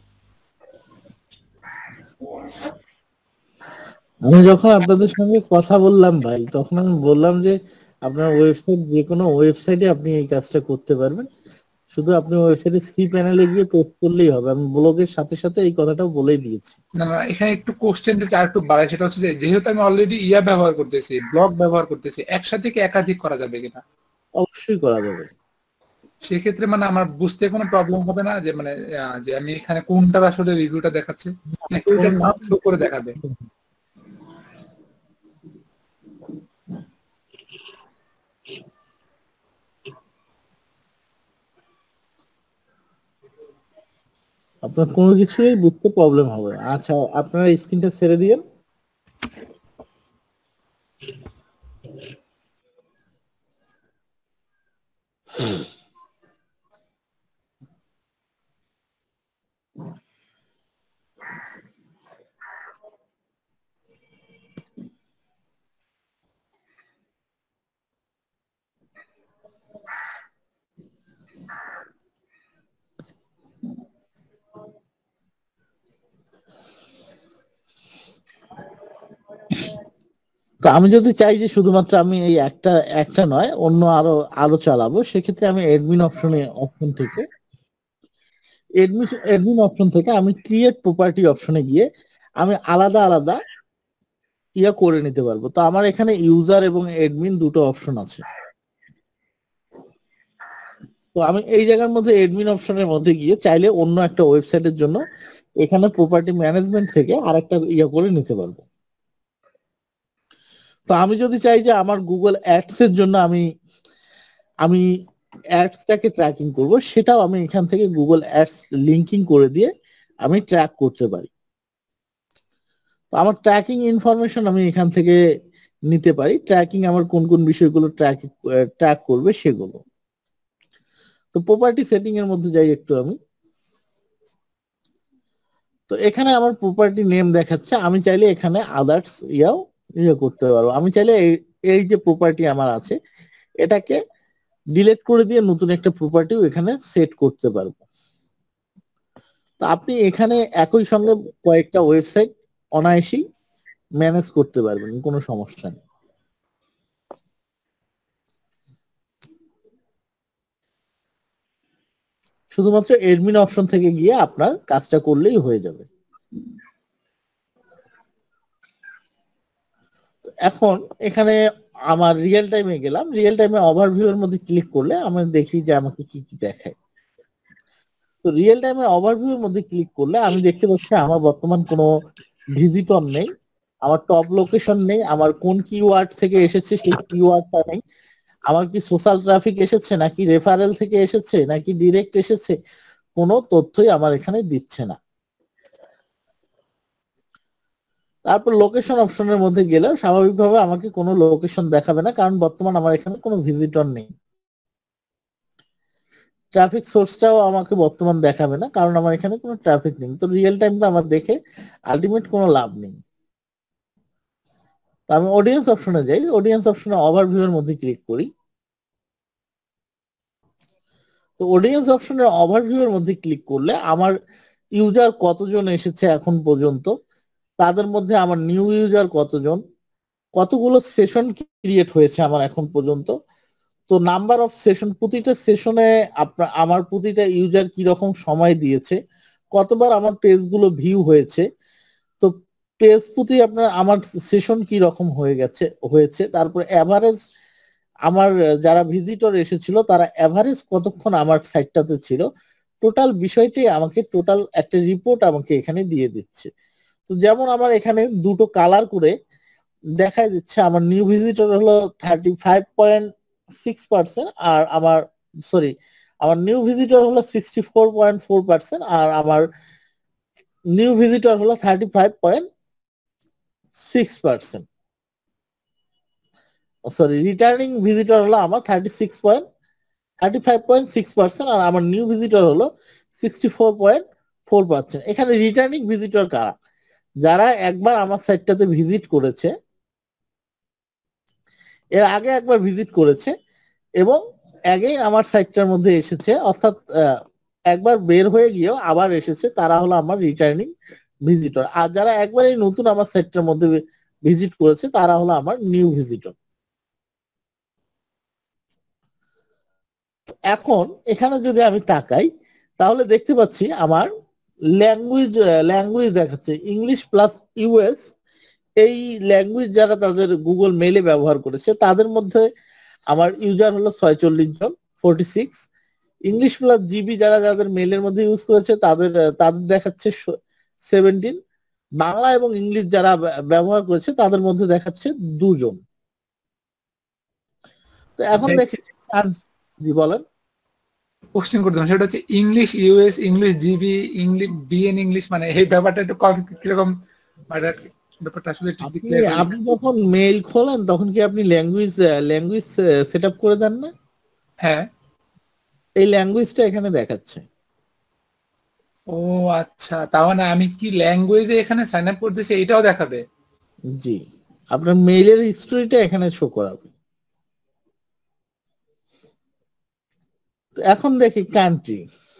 আমি যখন আপনাদের সঙ্গে কথা বললাম ভাই, তখন আমি বললাম যে আপনার ওয়েবসাইট, যে কোনো ওয়েবসাইটে আপনি এই কাজটা করতে পারবেন, শুধু আপনি ওয়েবসাইটে সি প্যানেলে গিয়ে পোস্ট করলেই হবে। আমি ব্লগের সাথে সাথে এই কথাটাও বলেই দিয়েছি। না না, এখানে একটু কোশ্চেনটা আর একটু বাড়াই, সেটা হচ্ছে যে যেহেতু আমি অলরেডি ইয়া ব্যবহার করতেছি, ব্লগ ব্যবহার করতেছি, একসাথে কি একাধিক করা যাবে কিনা? অবশ্যই করা যাবে। সেক্ষেত্রে মানে আমার বুঝতে কোনো প্রবলেম হবে না যে মানে যে আমি এখানে কোনটার আসলে রিভিউটা দেখাচ্ছে, নাকি ওইটার নাম শো করে দেখাবে? আপনার কোনো কিছুই বুঝতে প্রবলেম হবে না। আচ্ছা আপনারা স্ক্রিনটা ছেড়ে দিয়েন। তো আমি যদি চাই যে শুধুমাত্র আমি এই একটা একটা নয় অন্য আরো আরো চালাবো, সেক্ষেত্রে আমি অপশন থেকে অ্যাডমিন অপশন থেকে আমি ক্রিয়েট প্রপার্টি অপশনে গিয়ে আমি আলাদা আলাদা করে নিতে পারবো। তো আমার এখানে ইউজার এবং অ্যাডমিন দুটো অপশন আছে। তো আমি এই জায়গার মধ্যে অ্যাডমিন অপশনের মধ্যে গিয়ে চাইলে অন্য একটা ওয়েবসাইটের জন্য এখানে প্রপার্টি ম্যানেজমেন্ট থেকে আরেকটা করে নিতে পারবো। তো আমি যদি চাই যে আমার গুগল অ্যাডস এর জন্য আমি আমি অ্যাডসটাকে ট্র্যাকিং করব, সেটাও আমি এখান থেকে গুগল অ্যাডস লিংকিং করে দিয়ে আমি ট্র্যাক করতে পারি। তো আমার ট্র্যাকিং ইনফরমেশন আমি এখান থেকে নিতে পারি, ট্র্যাকিং আমার কোন কোন বিষয়গুলো ট্র্যাক করবে সেগুলো। তো প্রপার্টি সেটিং এর মধ্যে যাই একটু আমি। তো এখানে আমার প্রপার্টি নেম দেখাচ্ছে, আমি চাইলে এখানে আদার্স করতে পারবো। আমি চাইলে এই যে প্রপার্টি আমার আছে এটাকে ডিলিট করে দিয়ে নতুন একটা প্রপার্টিও এখানে সেট করতে পারবো। তো আপনি এখানে একই সঙ্গে কয়েকটা ওয়েবসাইট অনায়াসেই ম্যানেজ করতে পারবেন, কোনো সমস্যা নেই। শুধুমাত্র এডমিন অপশন থেকে গিয়ে আপনার কাজটা করলেই হয়ে যাবে। এখন এখানে আমার রিয়েল টাইমে গেলাম, রিয়েল টাইমে ওভারভিউ এর মধ্যে ক্লিক করলে আমি দেখি যে আমাকে কি কি দেখায়। তো রিয়েল টাইমের ওভারভিউ এর মধ্যে ক্লিক করলে আমি দেখতে পাচ্ছি আমার বর্তমান কোনো ভিজিটর নেই, আমার টপ লোকেশন নেই, আমার কোন কিওয়ার্ড থেকে এসেছে সেই কিওয়ার্ডটা নেই, আমার কি সোশ্যাল ট্রাফিক এসেছে নাকি রেফারেল থেকে এসেছে নাকি ডিরেক্ট এসেছে, কোনো তথ্যই আমার এখানে দিচ্ছে না। তারপর লোকেশন অপশনের মধ্যে গেলে স্বাভাবিকভাবে আমাকে কোনো লোকেশন দেখাবে না, কারণ বর্তমান আমার এখানে কোনো ভিজিটর নেই। ট্রাফিক সোর্সটাও আমাকে বর্তমান দেখাবে না, কারণ আমার এখানে কোনো ট্রাফিক নেই। তো রিয়েল টাইমটা আমার দেখে আলটিমেট কোনো লাভ নেই। তো আমি অডিয়েন্স অপশনে যাই, অডিয়েন্স অপশনে ওভারভিউ এর মধ্যে ক্লিক করি। তো অডিয়েন্স অপশনের ওভারভিউ এর মধ্যে ক্লিক করলে আমার ইউজার কতজন এসেছে এখন পর্যন্ত, তাদের মধ্যে আমার নিউ ইউজার কতজন, কতগুলো সেশন ক্রিয়েট হয়েছে আমার এখন পর্যন্ত, তো নাম্বার অফ সেশন, প্রতিটা সেশনে আমার প্রতিটা ইউজার কি রকম সময় দিয়েছে, কতবার আমার পেজগুলো ভিউ হয়েছে, তো পেজ প্রতি আমার সেশন কি রকম হয়েছে, তারপর এভারেজ আমার যারা ভিজিটর এসেছিল তারা এভারেজ কতক্ষণ আমার সাইটটাতে ছিল, টোটাল বিষয়টি আমাকে টোটাল একটা রিপোর্ট আমাকে এখানে দিয়ে দিচ্ছে। তো যেমন আমার এখানে দুটো কালার করে দেখা দিচ্ছে, আমার নিউ ভিজিটর হলো 35.6% আর আমার নিউ ভিজিটর হলো 64.4% আর আমার নিউ ভিজিটর হলো 35.6%। রিটার্নিং ভিজিটর হলো আমার 35.6% আর আমার নিউ ভিজিটর হলো 64.4%। এখানে রিটার্নিং ভিজিটর কারা, যারা একবার আমার সাইটটাতে ভিজিট করেছে, এর আগে একবার ভিজিট করেছে এবং অ্যাগেইন আমার সাইটটার মধ্যে এসেছে, অর্থাৎ একবার বের হয়ে গিয়েও আবার এসেছে, তারা হলো আমার রিটার্নিং ভিজিটর। আর যারা একবারই নতুন আমার সাইটটার মধ্যে ভিজিট করেছে তারা হলো আমার নিউ ভিজিটর। এখন এখানে যদি আমি তাকাই তাহলে দেখতে পাচ্ছি আমার ল্যাঙ্গুয়েজ দেখাচ্ছে ইংলিশ প্লাস ইউএস। এই ল্যাঙ্গুয়েজ যারা তাদের গুগল মেইলে ব্যবহার করেছে তাদের মধ্যে আমার ইউজার হলো 46 জন, 46। ইংলিশ প্লাস জিবি যারা যাদের মেইলের মধ্যে ইউজ করেছে তাদের দেখাচ্ছে 17। বাংলা এবং ইংলিশ যারা ব্যবহার করেছে তাদের মধ্যে দেখাচ্ছে 2 জন। তো এখন দেখি, জি বলেন। কোশ্চেন করতাম, সেটা হচ্ছে English US, English GB, English BN English, মানে এই ব্যাপারটা একটু কিরকম, ব্যাপারটা আসলে আপনি যখন মেইল খোলেন তখন কি আপনি ল্যাঙ্গুয়েজ সেট আপ করে দেন না? হ্যাঁ, এই ল্যাঙ্গুয়েজটা এখানে দেখাচ্ছে। ও আচ্ছা, তার মানে আমি কি ল্যাঙ্গুয়েজে এখানে সাইন আপ করতেছি এটাও দেখাবে? জি, আপনার মেইলের হিস্ট্রিটা এখানে শো করাবে। এখন দেখি কান্ট্রি।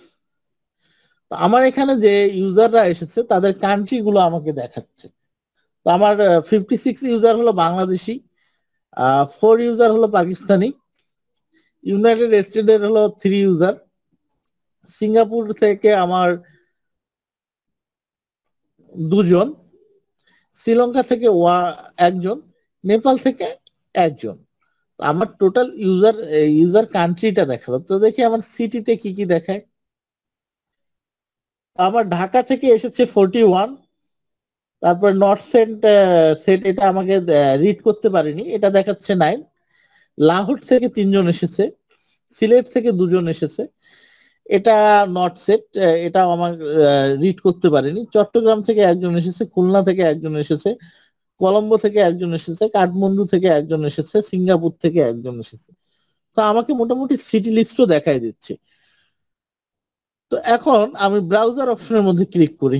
আমার এখানে যে ইউজাররা এসেছে তাদের কান্ট্রি গুলো আমাকে দেখাচ্ছে। তো আমার 56 ইউজার হলো বাংলাদেশি, 4 ইউজার হলো পাকিস্তানি, ইউনাইটেড স্টেটের হলো 3 ইউজার, সিঙ্গাপুর থেকে আমার 2 জন, শ্রীলঙ্কা থেকে একজন, নেপাল থেকে একজন। আমার টোটাল ইউজার কান্ট্রিটা দেখালো। তো দেখি আমার সিটিতে কি কি দেখায়। আমার ঢাকা থেকে এসেছে 41, তারপর নর্থ সেট এটা আমাকে রিড করতে পারিনি, এটা দেখাচ্ছে 9। লাহোর থেকে 3 জন এসেছে, সিলেট থেকে 2 জন এসেছে, এটা নর্থ সেট, এটা আমার রিড করতে পারিনি। চট্টগ্রাম থেকে একজন এসেছে, খুলনা থেকে একজন এসেছে, কলম্বো থেকে একজন এসেছে, কাঠমান্ডু থেকে একজন এসেছে, সিঙ্গাপুর থেকে একজন এসেছে। তো আমাকে মোটামুটি সিটি লিস্টও দেখাই দিচ্ছে। তো এখন আমি ব্রাউজার অপশনের মধ্যে ক্লিক করি।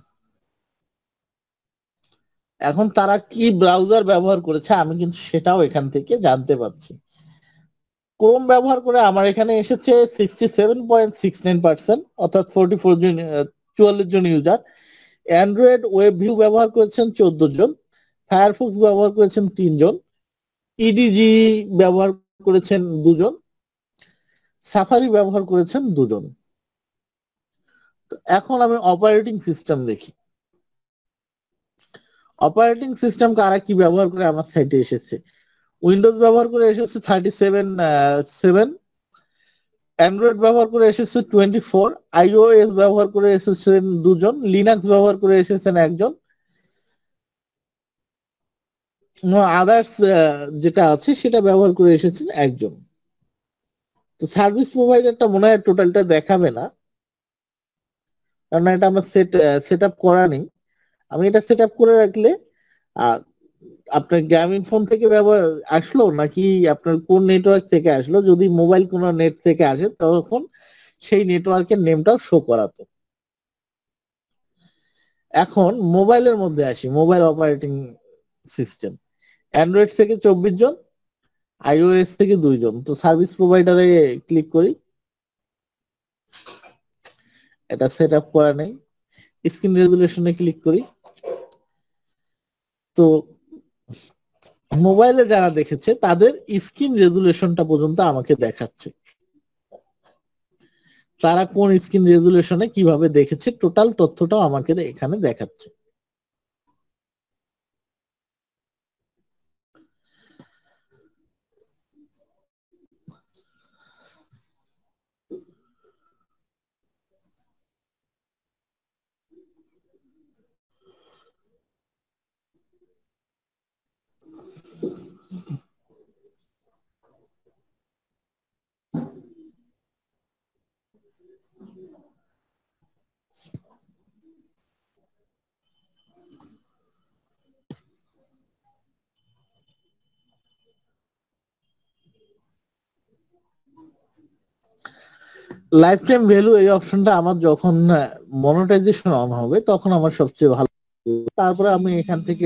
এখন তারা কি ব্রাউজার ব্যবহার করেছে আমি কিন্তু সেটাও এখান থেকে জানতে পারছি। ক্রোম ব্যবহার করে আমার এখানে এসেছে 67.69%, অর্থাৎ 44 জন ইউজার। অ্যান্ড্রয়েড ওয়েব ভিউ ব্যবহার করেছেন 14 জন, ফায়ারফক্স ব্যবহার করেছেন 3 জন, ইডিজি ব্যবহার করেছেন 2 জন, সাফারি ব্যবহার করেছেন 2 জন। তো এখন আমি অপারেটিং সিস্টেম দেখি, অপারেটিং সিস্টেম কারা কি ব্যবহার করে আমার সাইটে এসেছে। উইন্ডোজ ব্যবহার করে এসেছে 37.7, অ্যান্ড্রয়েড ব্যবহার করে এসেছে 24, আইওএস ব্যবহার করে এসেছেন 2 জন, লিনাক্স ব্যবহার করে এসেছেন 1 জন, আদার্স যেটা আছে সেটা ব্যবহার করে এসেছেন 1 জন। তো সার্ভিস প্রোভাইডারটা মনে হয় টোটালটা দেখাবে না, কারণ এটা আমার সেট আপ করা নেই। আমি এটা সেট আপ করে রাখলে আপনার গ্রামীণ ফোন থেকে ব্যবহার আসলো নাকি আপনার কোন নেটওয়ার্ক থেকে আসলো, যদি মোবাইল কোন নেট থেকে আসে তখন সেই নেটওয়ার্কের নেমটাও শো করাতো। এখন মোবাইলের মধ্যে আসি, মোবাইল অপারেটিং সিস্টেম। অ্যান্ড্রয়েড থেকে 24 জন, আইওএস থেকে 2 জন। তো সার্ভিস প্রোভাইডারে ক্লিক করি, এটা সেট আপ করা নেই। স্ক্রিন রেজুলেশনে ক্লিক করি। তো মোবাইলে যারা দেখেছে তাদের স্ক্রিন রেজুলেশনটা পর্যন্ত আমাকে দেখাচ্ছে, তারা কোন স্ক্রিন রেজুলেশনে কিভাবে দেখেছে টোটাল তথ্যটাও আমাকে এখানে দেখাচ্ছে। লাইফ টাইম ভ্যালু এই অপশনটা আমার যখন মনিটাইজেশন অন হবে তখন আমার সবচেয়ে ভালো। তারপরে আমি এখান থেকে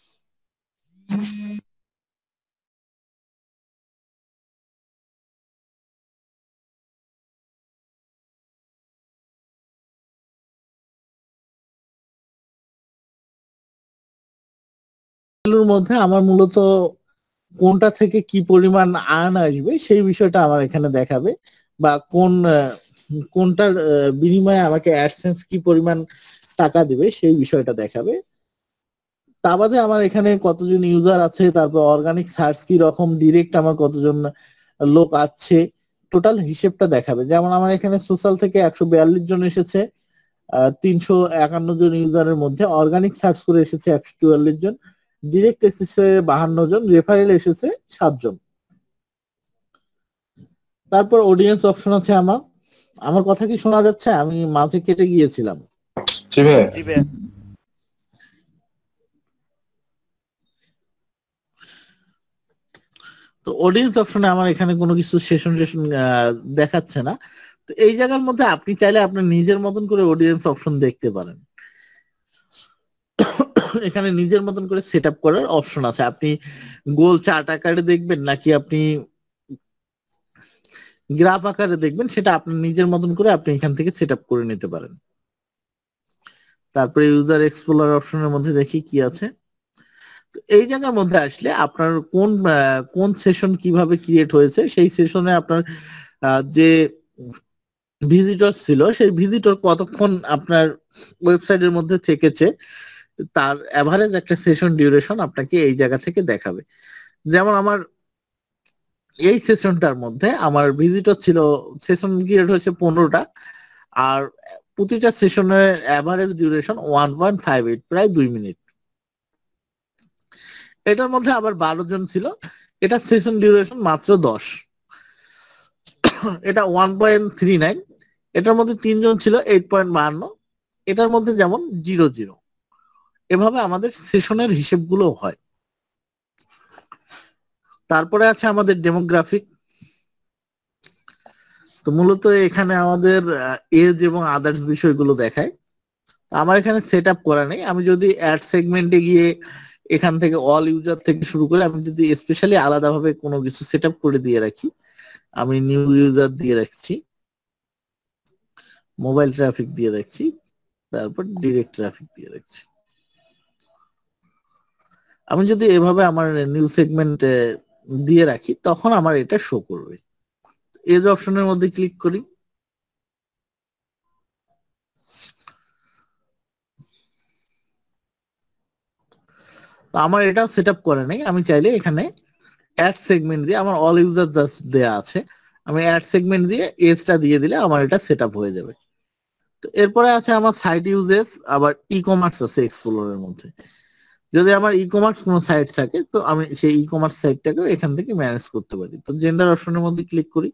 ভ্যালুর মধ্যে আমার মূলত কোনটা থেকে কি পরিমাণ আর্ন আসবে সেই বিষয়টা আমার এখানে দেখাবে, বা কোনটার বিনিময়ে আমাকে অ্যাডসেন্স কি পরিমাণ টাকা দিবে সেই বিষয়টা দেখাবে। তা বাদে আমার এখানে কতজন ইউজার আছে, তারপর অর্গানিক সার্চ কি রকম, ডিরেক্ট আমার কতজন লোক আছে, টোটাল হিসেবটা দেখাবে। যেমন আমার এখানে সোশ্যাল থেকে 142 জন এসেছে, 351 জন ইউজারের মধ্যে অর্গানিক সার্চ করে এসেছে 144 জন, ডিরেক্ট এসেছে 52 জন, রেফারেল এসেছে 7 জন। তারপর অডিয়েন্স অপশন আছে আমার। আমার কথা কি শোনা যাচ্ছে? আমি মাঝে কেটে গিয়েছিলাম। তো অডিয়েন্স অপশনে আমার এখানে কোনো কিছু সেশন দেখাচ্ছে না। তো এই জায়গার মধ্যে আপনি চাইলে আপনার নিজের মতন করে অডিয়েন্স অপশন দেখতে পারেন। এখানে নিজের মতন করে সেট আপ করার অপশন আছে। আপনি গোল চার্ট আকারে দেখবেন নাকি আপনি গ্রাফ আকারে দেখবেন, সেটা আপনার নিজের মতন করে আপনি এখান থেকে সেট আপ করে নিতে পারেন। তারপরে ইউজার এক্সপ্লোরার অপশনের মধ্যে দেখি কি আছে। তো এই জায়গার মধ্যে আসলে আপনার কোন সেশন কিভাবে ক্রিয়েট হয়েছে, সেই সেশনে আপনার যে ভিজিটর ছিল সেই ভিজিটর কতক্ষণ আপনার ওয়েবসাইটের মধ্যে থেকেছে তার এভারেজ একটা সেশন ডিউরেশন আপনাকে এই জায়গা থেকে দেখাবে। যেমন আমার এই সেশনটার মধ্যে আমার ভিজিটর ছিল, সেশন ক্রিয়েট হয়েছে 15টা, আর প্রতিটা সেশনের এভারেজ ডিউরেশন 1.58, প্রায় 2 মিনিট। এটার মধ্যে আবার 12 জন ছিল, এটা সেশন ডিউরেশন মাত্র 10, এটা 1.39। এটার মধ্যে 3 জন ছিল 8.52, এটার মধ্যে যেমন 00। এভাবে আমাদের সেশনের হিসেবগুলো হয়। তারপরে আছে আমাদের ডেমোগ্রাফিক। তো মূলত এখানে আমাদের এজ এবং আদার্স বিষয়গুলো দেখায়। আমার এখানে সেট আপ করা নেই। আমি যদি অ্যাড সেগমেন্টে গিয়ে এখান থেকে অল ইউজার থেকে শুরু করে আমি যদি স্পেশালি আলাদাভাবে কোনো কিছু সেট আপ করে দিয়ে রাখি, আমি নিউ ইউজার দিয়ে রাখছি, মোবাইল ট্রাফিক দিয়ে রাখছি, তারপর ডিরেক্ট ট্রাফিক দিয়ে রাখছি। আমি যদি এভাবে আমার নিউ সেগমেন্ট দিয়ে রাখি তখন আমার এটা শো করবে। এজ অপশনের মধ্যে ক্লিক করি, আমার এটাও সেট আপ করে নেই। আমি চাইলে এখানে অ্যাড সেগমেন্ট দিয়ে, আমার অল ইউজার জাস্ট দেয়া আছে, আমি অ্যাড সেগমেন্ট দিয়ে এজটা দিয়ে দিলে আমার এটা সেট আপ হয়ে যাবে। তো এরপরে আছে আমার সাইট ইউজেস, আবার ই কমার্স আছে এক্সপ্লোরের মধ্যে। যদি আমার ই কমার্স কোনো সাইট থাকে তো আমি সেই ই কমার্স সাইটটাকেও এখান থেকে ম্যানেজ করতে পারি। তো জেন্ডার অপশনের মধ্যে ক্লিক করি,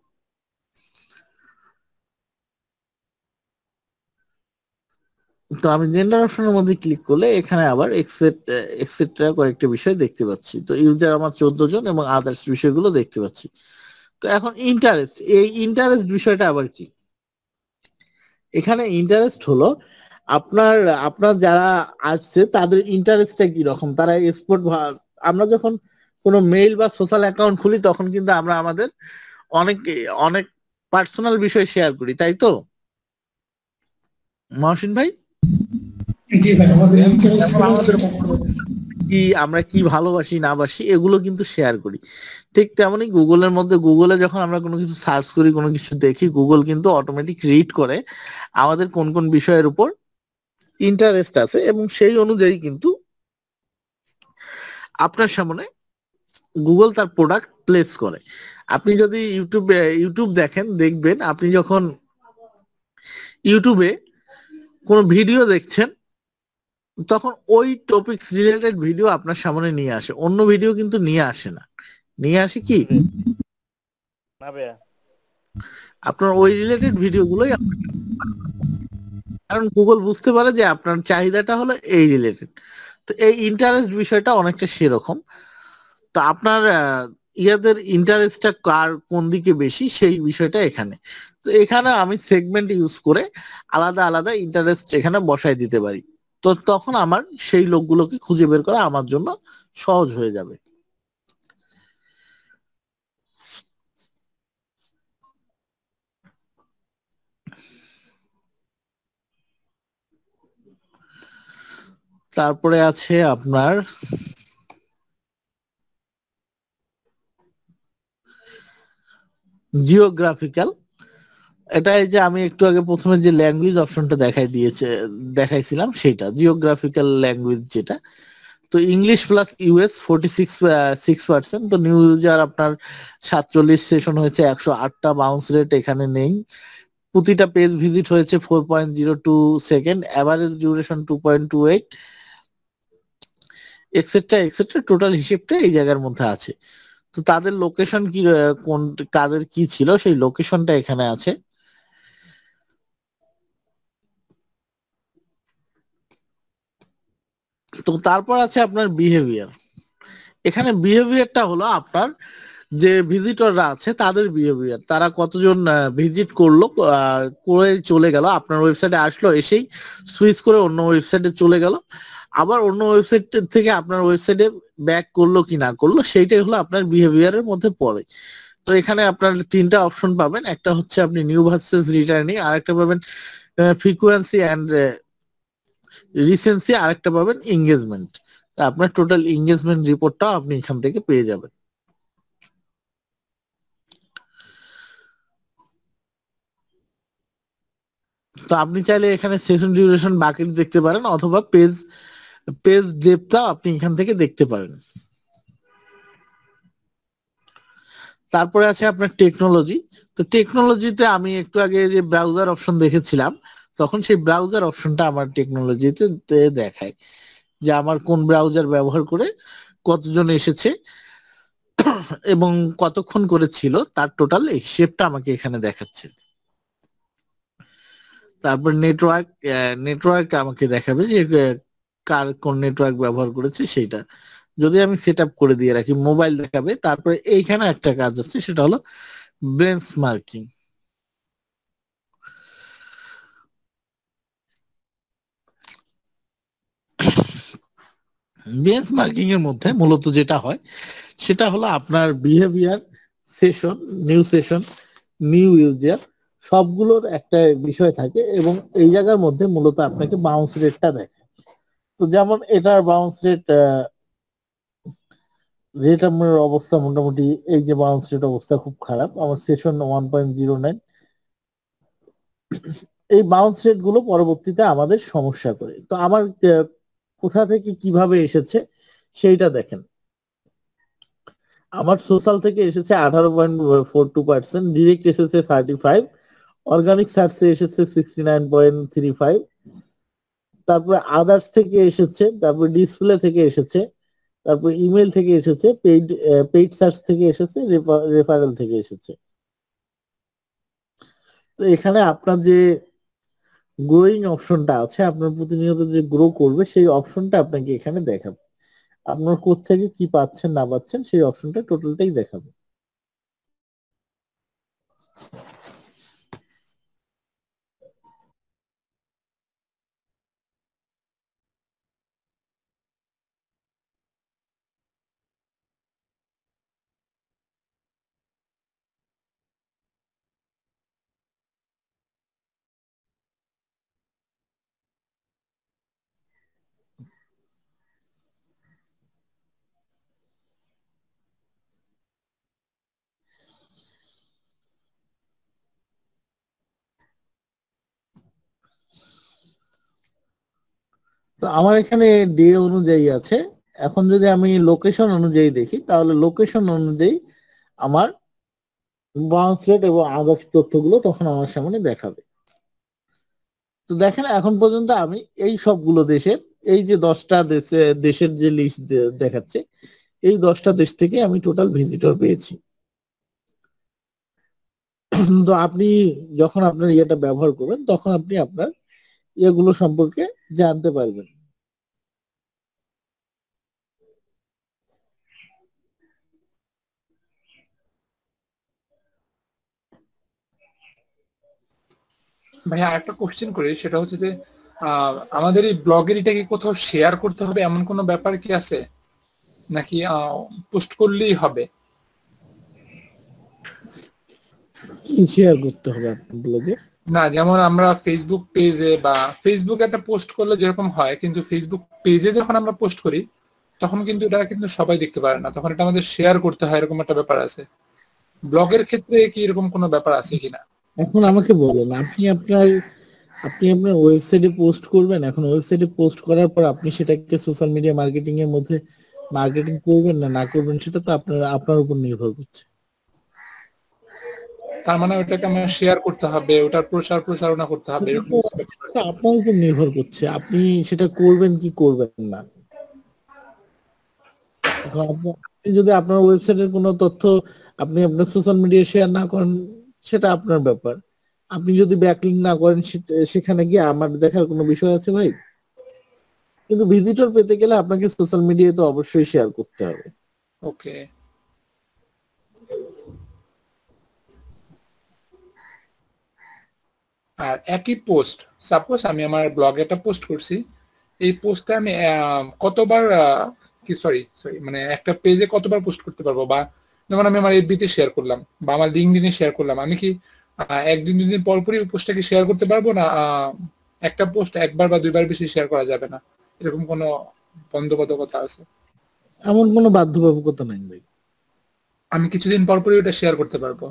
তো আমি জেন্ডার অপশনের মধ্যে ক্লিক করলে এখানে আবার এক্সেট্রা কয়েকটা বিষয় দেখতে পাচ্ছি। তো ইউজার আমার 14 জন এবং আদার্স বিষয়গুলো দেখতে পাচ্ছি। তো এখন ইন্টারেস্ট, এই ইন্টারেস্ট বিষয়টা আবার কি? এখানে ইন্টারেস্ট হলো আপনার আপনার যারা আসছে তাদের ইন্টারেস্টটা কি রকম, তারা এক্সপোর্ট। আমরা যখন কোনো মেইল বা সোশ্যাল অ্যাকাউন্ট খুলি তখন কিন্তু আমরা আমাদের অনেক অনেক পার্সোনাল বিষয় শেয়ার করি, তাই তো মহসিন ভাই? জি ভাই, আমাদের ইন্টারেস্ট কি আমরা কি ভালোবাসি না বাসি এগুলো কিন্তু শেয়ার করি। ঠিক তেমনই গুগলের মধ্যে, গুগলে যখন আমরা কোনো কিছু সার্চ করি, কোনো কিছু দেখি, গুগল কিন্তু অটোমেটিক রিড করে আমাদের কোন কোন বিষয়ের উপর ইন্টারেস্ট আছে এবং সেই অনুযায়ী কিন্তু আপনার সামনে গুগল তার প্রোডাক্ট প্লেস করে। আপনি যদি ইউটিউব দেখেন, দেখবেন আপনি যখন ইউটিউবে কোনো ভিডিও দেখছেন তখন ওই টপিকস রিলেটেড ভিডিও আপনার সামনে নিয়ে আসে, অন্য ভিডিও কিন্তু নিয়ে আসে না। নিয়ে আসে কি আপনার ওই রিলেটেড ভিডিওগুলোই, কারণ গুগল বুঝতে পারে যে আপনার চাহিদাটা হলো এই রিলেটেড। তো এই ইন্টারেস্ট বিষয়টা অনেকটা সেরকম। তো আপনার ইয়াদের ইন্টারেস্টটা কার কোন দিকে বেশি সেই বিষয়টা এখানে। তো এখানে আমি সেগমেন্ট ইউজ করে আলাদা আলাদা ইন্টারেস্ট এখানে বসাই দিতে পারি। তো তখন আমার সেই লোকগুলোকে খুঁজে বের করা আমার জন্য সহজ হয়ে যাবে। তারপরে আছে আপনার জিওগ্রাফিক্যাল। এটা এই যে আমি একটু আগে প্রথমে যে ল্যাঙ্গুয়েজ অপশনটা দেখাইছিলাম সেটা জিওগ্রাফিক্যাল ল্যাঙ্গুয়েজ যেটা। তো ইংলিশ প্লাস ইউএস 46%। তো নিউ ইউজার আপনার 47 সেশন হয়েছে, 108টা বাউন্স রেট এখানে নেই। প্রতিটা পেজ ভিজিট হয়েছে 4.02 second, average duration 2.28, etcetera etcetera. Total হিসেবটা এই জায়গার মধ্যে আছে। তো তাদের লোকেশন কি, কোন কাদের কি ছিল সেই লোকেশনটা এখানে আছে। তো তারপর আছে আপনার বিহেভিয়ার। এখানে বিহেভিয়ারটা হলো আপনার যে ভিজিটররা আছে তাদের বিহেভিয়ার, তারা কতজন ভিজিট করলো, করে চলে গেল, আপনার ওয়েবসাইটে আসলো, এসেই সুইচ করে অন্য ওয়েবসাইটে চলে গেল, আবার অন্য ওয়েবসাইট থেকে আপনার ওয়েবসাইটে ব্যাক করলো কি না করলো, সেইটাই হলো আপনার বিহেভিয়ারের মধ্যে পড়ে। তো এখানে আপনার 3টা অপশন পাবেন, একটা হচ্ছে আপনি নিউ ভার্সেস রিটার্নিং, আরেকটা পাবেন ফ্রিকোয়েন্সি অ্যান্ড রিসেন্সি, আরেকটা পাবেন এঙ্গেজমেন্ট। আপনার টোটাল এঙ্গেজমেন্ট রিপোর্টটাও আপনি এখান থেকে পেয়ে যাবেন। তো আপনি চাইলে এখানে সেশন ডিউরেশন বাকেট দেখতে পারেন, অথবা পেজ ডেপথটাও আপনি এখান থেকে দেখতে পারেন। তারপরে আছে আপনার টেকনোলজি। তো টেকনোলজিতে আমি একটু আগে যে ব্রাউজার অপশন দেখেছিলাম, তখন সেই ব্রাউজার অপশনটা আমার টেকনোলজিতে দেখায় যে আমার কোন ব্রাউজার ব্যবহার করে কতজন এসেছে এবং কতক্ষণ করে ছিল, তার টোটাল হিসেবটা আমাকে এখানে দেখাচ্ছে। তারপর নেটওয়ার্ক আমাকে দেখাবে যে কার কোন নেটওয়ার্ক ব্যবহার করেছে সেটা, যদি আমি সেট আপ করে দিয়ে রাখি মোবাইল দেখাবে। তারপরে এইখানে একটা কাজ আছে, সেটা হলো বেঞ্চমার্কিং। বেঞ্চমার্কিং এর মধ্যে মূলত যেটা হয় সেটা হলো আপনার বিহেভিয়ার, সেশন, নিউ ইউজার সবগুলোর একটা বিষয় থাকে, এবং এই জায়গার মধ্যে মূলত আপনাকে বাউন্স রেটটা দেখে। তো যেমন এটার বাউন্স রেট আমার অবস্থা মোটামুটি, এই যে বাউন্স রেট অবস্থা খুব খারাপ, আমার সেশন 1.09। এই বাউন্স রেট গুলো পরবর্তীতে আমাদের সমস্যা করে। তো আমার কোথা থেকে কিভাবে এসেছে সেইটা দেখেন। আমার সোশ্যাল থেকে এসেছে 18.42%, ডিরেক্ট এসেছে 35, অর্গানিক সার্চে এসেছে 69.35, তারপরে আদার্স থেকে এসেছে, তারপরে ডিসপ্লে থেকে এসেছে, তারপর ইমেল থেকে এসেছে, পেইড সার্চ থেকে এসেছে, রেফারেল থেকে এসেছে। তো এখানে আপনার যে গ্রোয়িং অপশনটা আছে, আপনার প্রতিনিয়ত যে গ্রো করবে সেই অপশনটা আপনাকে এখানে দেখাবে। আপনার কোত্থেকে কি পাচ্ছেন না পাচ্ছেন সেই অপশনটা টোটালটাই দেখাবে। তো আমার এখানে ডে অনুযায়ী আছে। এখন যদি আমি লোকেশন অনুযায়ী দেখি, তাহলে লোকেশন অনুযায়ী আমার বাউন্স রেট এবং আদার্স তথ্যগুলো তখন আমার সামনে দেখাবে। তো দেখেন এখন পর্যন্ত আমি এই সবগুলো দেশের, এই যে 10টা দেশের যে লিস্ট দেখাচ্ছে, এই 10টা দেশ থেকে আমি টোটাল ভিজিটর পেয়েছি। তো আপনি যখন আপনার ইয়েটা ব্যবহার করবেন, তখন আপনি আপনার ইয়েগুলো সম্পর্কে জানতে পারবেন। ভাইয়া আরেকটা কোশ্চেন করি, সেটা হচ্ছে যে আমাদের এই ব্লগের এটা কি কোথাও শেয়ার করতে হবে এমন কোনো ব্যাপার কি আছে, নাকি পোস্ট করলেই হবে? কি শেয়ার করতে হবে আপনার ব্লগে? না, যেমন আমরা ফেসবুক পেজে বা ফেসবুক একটা পোস্ট করলে যেরকম হয়, কিন্তু ফেসবুক পেজে যখন আমরা পোস্ট করি তখন কিন্তু এটা কিন্তু সবাই দেখতে পারে না, তখন এটা আমাদের শেয়ার করতে হয়, এরকম একটা ব্যাপার আছে। ব্লগের ক্ষেত্রে কি এরকম কোনো ব্যাপার আছে কিনা? এখন আমাকে বলেন, আপনি আপনার ওয়েবসাইটে পোস্ট করবেন। এখন ওয়েবসাইটে পোস্ট করার পর আপনি সেটাকে সোশ্যাল মিডিয়া মার্কেটিং এর মধ্যে মার্কেটিং করবেন না করবেন, সেটা তো আপনার উপর নির্ভর করছে। তার মানে ওটাকে আমার শেয়ার করতে হবে, ওটার প্রচারণা করতে হবে, এরকম কিছু ব্যাপার তো আছে? আপনার উপর নির্ভর করছে আপনি সেটা করবেন কি করবেন না। এখন আপনি যদি আপনার ওয়েবসাইটের কোনো তথ্য আপনি আপনার সোশ্যাল মিডিয়ায় শেয়ার না করেন, সেটা আপনার ব্যাপার। আপনি যদি ব্যাকলিং না করেন, সেখানে গিয়ে আমার দেখার কোনো বিষয় আছে ভাই? কিন্তু ভিজিটর পেতে গেলে আপনাকে সোশ্যাল মিডিয়ায় তো অবশ্যই শেয়ার করতে হবে। ওকে। আর একই পোস্ট, সাপোজ আমি আমার ব্লগে একটা পোস্ট করছি, এই পোস্টটা আমি কতবার মানে একটা পেজে কতবার পোস্ট করতে পারবো? বা যেমন আমি আমার এফবিতে শেয়ার করলাম বা আমার লিঙ্কডইনে শেয়ার করলাম, আমি কি একদিন দুদিন পর পরই পোস্টটাকে শেয়ার করতে পারবো, না একটা পোস্ট একবার বা দুইবার বেশি শেয়ার করা যাবে না, এরকম কোনো বন্ধবাধকতা আছে? এমন কোনো বাধ্যবাধকতা নাই ভাই। আমি কিছুদিন পর পরই ওটা শেয়ার করতে পারবো।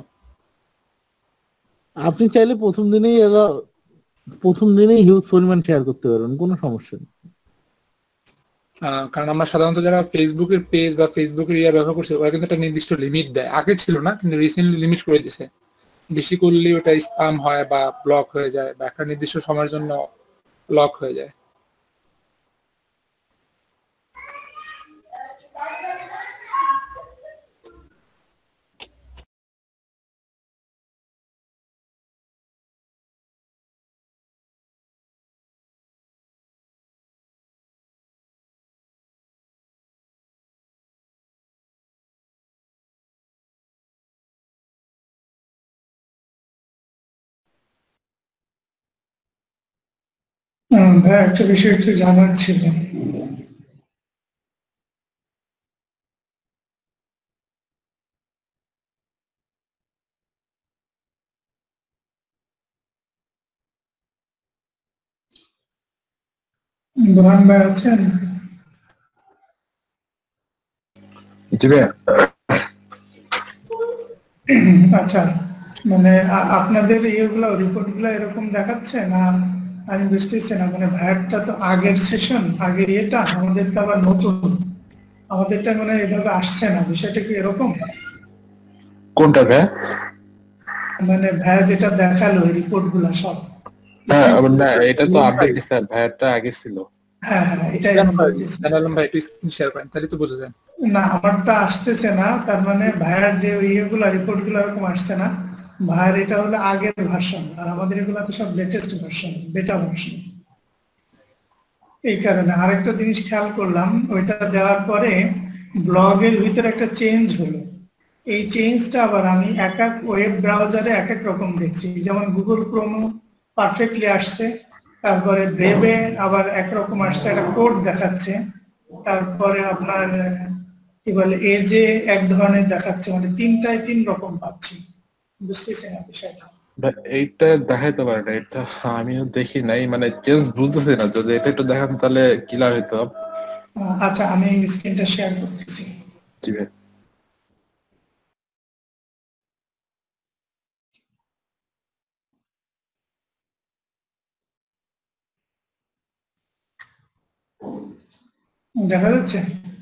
আপনি চাইলে প্রথম দিনেই হিউজ পরিমাণ শেয়ার করতে পারবেন, কোনো সমস্যা নেই। কারণ আমরা সাধারণত যারা ফেসবুকের পেজ বা ফেসবুকের ব্যবহার করছে ওরা কিন্তু একটা নির্দিষ্ট লিমিট দেয়, আগে ছিল না কিন্তু রিসেন্টলি লিমিট করে দিয়েছে। বেশি করলে ওটা স্প্যাম হয় বা ব্লক হয়ে যায় বা একটা নির্দিষ্ট সময়ের জন্য লক হয়ে যায়। ভাই একটা বিষয় একটু জানার ছিল। বুরহান ভাই আছেন? জি ভাই। আচ্ছা, মানে আপনাদের ইয়েগুলো রিপোর্ট গুলো এরকম দেখাচ্ছে না? আমি বুঝতেছি না, মানে ভাইয়ারটা তো আগের সেশন, আগের এটা, আমাদেরটা আবার নতুন, আমাদেরটা মানে এভাবে আসছে না, বিষয়টা কি এরকম? কোনটা ভাই? মানে ভাইয়া যেটা দেখালো এই রিপোর্ট গুলা সব। হ্যাঁ না, এটা তো আপডেট স্যার, ভাইয়ারটা আগে ছিল। হ্যাঁ এটাই আমি বলতেছি। জানালাম ভাই একটু স্ক্রিন শেয়ার করেন তাহলে তো বোঝা যায়। না আমারটা আসতেছে না, তার মানে ভাইয়ার যে ইয়েগুলা রিপোর্ট গুলো এরকম আসছে না। ভাইয়ার এটা হলো আগের ভার্সন, আর আমাদের এগুলো তো সব লেটেস্ট ভার্সন, বেটা ভার্সন। এই কারণে আরেকটা জিনিস খেয়াল করলাম, ওইটা দেওয়ার পরে ব্লগের ভিতরে একটা চেঞ্জ হলো। এই চেঞ্জটা আবার আমি এক এক ওয়েব ব্রাউজারে এক এক রকম দেখছি। যেমন গুগল ক্রোম পারফেক্টলি আসছে, তারপরে ব্রেভে আবার একরকম আসছে, একটা কোড দেখাচ্ছে। তারপরে আপনার কি বলে এজে এক ধরনের দেখাচ্ছে, মানে তিনটায় তিন রকম পাচ্ছি। বুঝতেছি না বিষয়টা। এইটা দেখাইতে পারে না, এটা আমিও দেখি নাই, মানে চেঞ্জ বুঝতেছি না। যদি এটা একটু দেখান তাহলে ক্লিয়ার হইতো। আচ্ছা আমি স্ক্রিনটা শেয়ার করতেছি। জি ভাই। দেখা যাচ্ছে?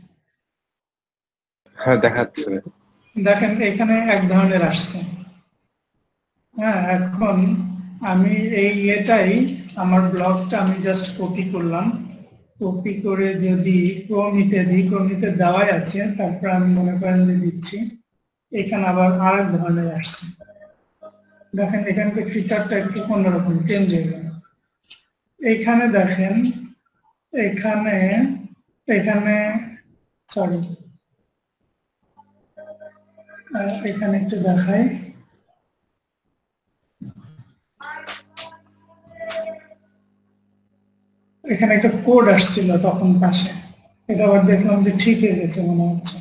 হ্যাঁ দেখাচ্ছে। দেখেন এখানে এক ধরনের আসছে। হ্যাঁ এখন আমি এই এটাই আমার ব্লগটা আমি জাস্ট কপি করলাম। কপি করে যদি ক্রমিতে দিই, ক্রমিতে দেওয়াই আছে, তারপর আমি মনে করেন যে দিচ্ছি, এখানে আবার আরেক ধরনের আসছে। দেখেন এখানকার ফিচারটা একটু অন্যরকম চেঞ্জ হয়ে গেল। এখানে দেখেন, এখানে এখানে সরি এখানে একটু দেখাই। এখানে একটা কোড আসছিল তখন পাশে, এটা আবার দেখলাম যে ঠিক হয়ে গেছে মনে হচ্ছে।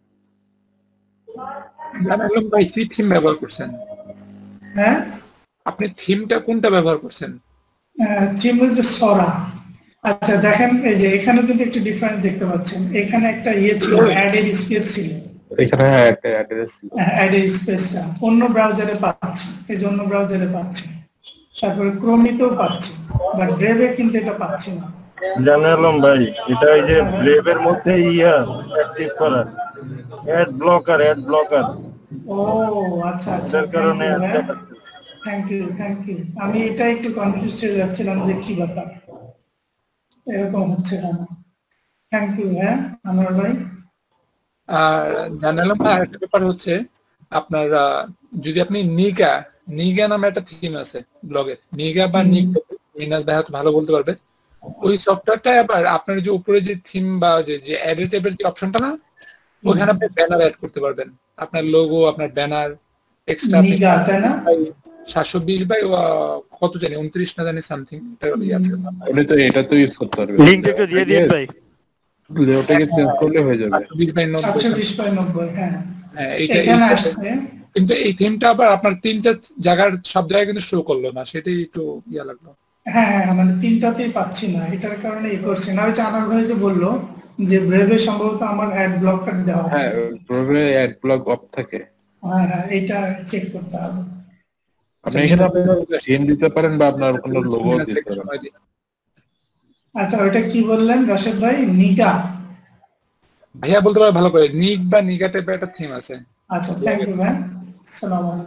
জানালাম ভাই কি থিম ব্যবহার করছেন? হ্যাঁ আপনি থিমটা কোনটা ব্যবহার করছেন? থিম হচ্ছে সরা। আচ্ছা দেখেন এই যে এখানে কিন্তু একটু ডিফারেন্স দেখতে পাচ্ছেন, এখানে একটা ইয়ে ছিল, অ্যাডের স্পেস ছিল। এখানে একটা অ্যাড্রেস ছিল, অ্যাডের স্পেসটা অন্য ব্রাউজারে পাচ্ছি, এই যে অন্য ব্রাউজারে পাচ্ছি, তারপরে ক্রোমিতেও পাচ্ছি, বাট ব্রেভে কিন্তু এটা পাচ্ছি না। জানালাম ভাই, এটা এই যে ব্রেভের মধ্যে অ্যাক্টিভ করা অ্যাড ব্লকার ও আচ্ছা আচ্ছা, এর কারণে থ্যাংক ইউ। আমি এটা একটু কনফিউজড হয়ে যাচ্ছিলাম যে কি ব্যাপার এরকম হচ্ছে কেন। Thank you. হ্যাঁ আমার ভাই। আর জানালাম ভাই আরেকটা ব্যাপার হচ্ছে আপনার যদি আপনি নিগা নামে একটা থিম আছে ব্লগের, নিগা বা মিনাস ভাই ভালো বলতে পারবে। ওই সফটওয়্যারটা আবার আপনার যে উপরে যে থিম বা যে এডিট টাইপের যে অপশনটা না, ওখানে আপনি ব্যানার অ্যাড করতে পারবেন, আপনার লোগো, আপনার ব্যানার এক্সট্রা। নিগা তাই না? 720 বাই কত জানি 29 না জানি সামথিং, উনি তো এটা তো ইউজ করতে পারবে। লিংকটা একটু দিয়ে দিন ভাই, ওটাকে চেঞ্জ করলে হয়ে যাবে। 720 হ্যাঁ এইটা এখানে আসছে। কিন্তু এই থিমটা আবার আপনার তিনটা জায়গার সব জায়গায় কিন্তু শো করলো না, সেটাই একটু ইয়া লাগলো। হ্যাঁ হ্যাঁ হ্যাঁ, মানে তিনটাতেই পাচ্ছি না, এটার কারণে করছি না। ওইটা আনার ভাই যে বললো যে ব্রেভে সম্ভবত আমার অ্যাড ব্লকটা দেওয়া আছে। হ্যাঁ, প্রবে অ্যাড ব্লক অফ থাকে। হ্যাঁ হ্যাঁ, এটা চেক করতে হবে। আপনি এখানে আপনার হিন দিতে পারেন বা আপনার কোনো লোগো মিনিট দিতে থেকে পারেন। সময় দিই। আচ্ছা, ওইটা কি বললেন রাশেদ ভাই? নিগা? ভাইয়া বলতে পারে ভালো করে, নিক বা নিগা টাইপের একটা থিম আছে। আচ্ছা, থ্যাংক ইউ ম্যাম, সালাম আলাইকুম।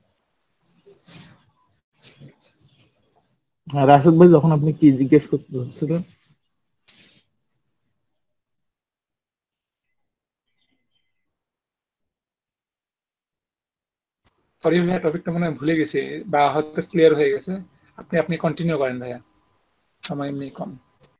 হ্যাঁ রাশেদ ভাই, যখন আপনি কি জিজ্ঞেস করতে হচ্ছিলেন? সরি ভাইয়া, টপিকটা মনে হয় ভুলে গেছি বা হয়তো ক্লিয়ার হয়ে গেছে। আপনি আপনি কন্টিনিউ করেন ভাইয়া, সময় এমনি কম।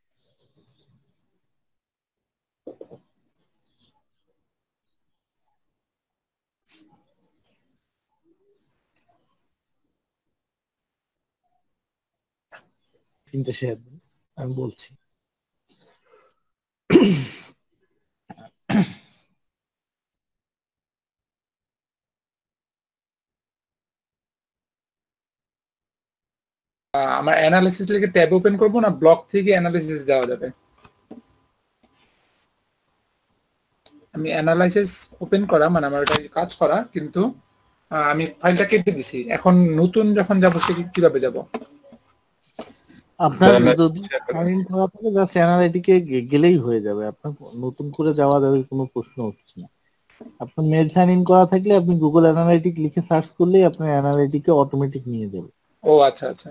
তিনটা শেয়ার দিন, আমি বলছি। আমার অ্যানালিসিস লিখে ট্যাব ওপেন করব না ব্লক থেকে অ্যানালিসিস যাওয়া যাবে? আমি অ্যানালাইসিস ওপেন করা মানে আমার এটা কাজ করা, কিন্তু আমি ফাইলটা কেটে দিছি। এখন নতুন যখন যাব সে কিভাবে যাব? আপনার যদি সাইন ইন করা থাকে জাস্ট অ্যানালাইটিকে গেলেই হয়ে যাবে, আপনার নতুন করে যাওয়া যাবে কোনো প্রশ্ন উঠছে না। আপনার মেল সাইন ইন করা থাকলে আপনি গুগল অ্যানালাইটিক লিখে সার্চ করলেই আপনার অ্যানালাইটিকে অটোমেটিক নিয়ে যাবে। ও আচ্ছা আচ্ছা।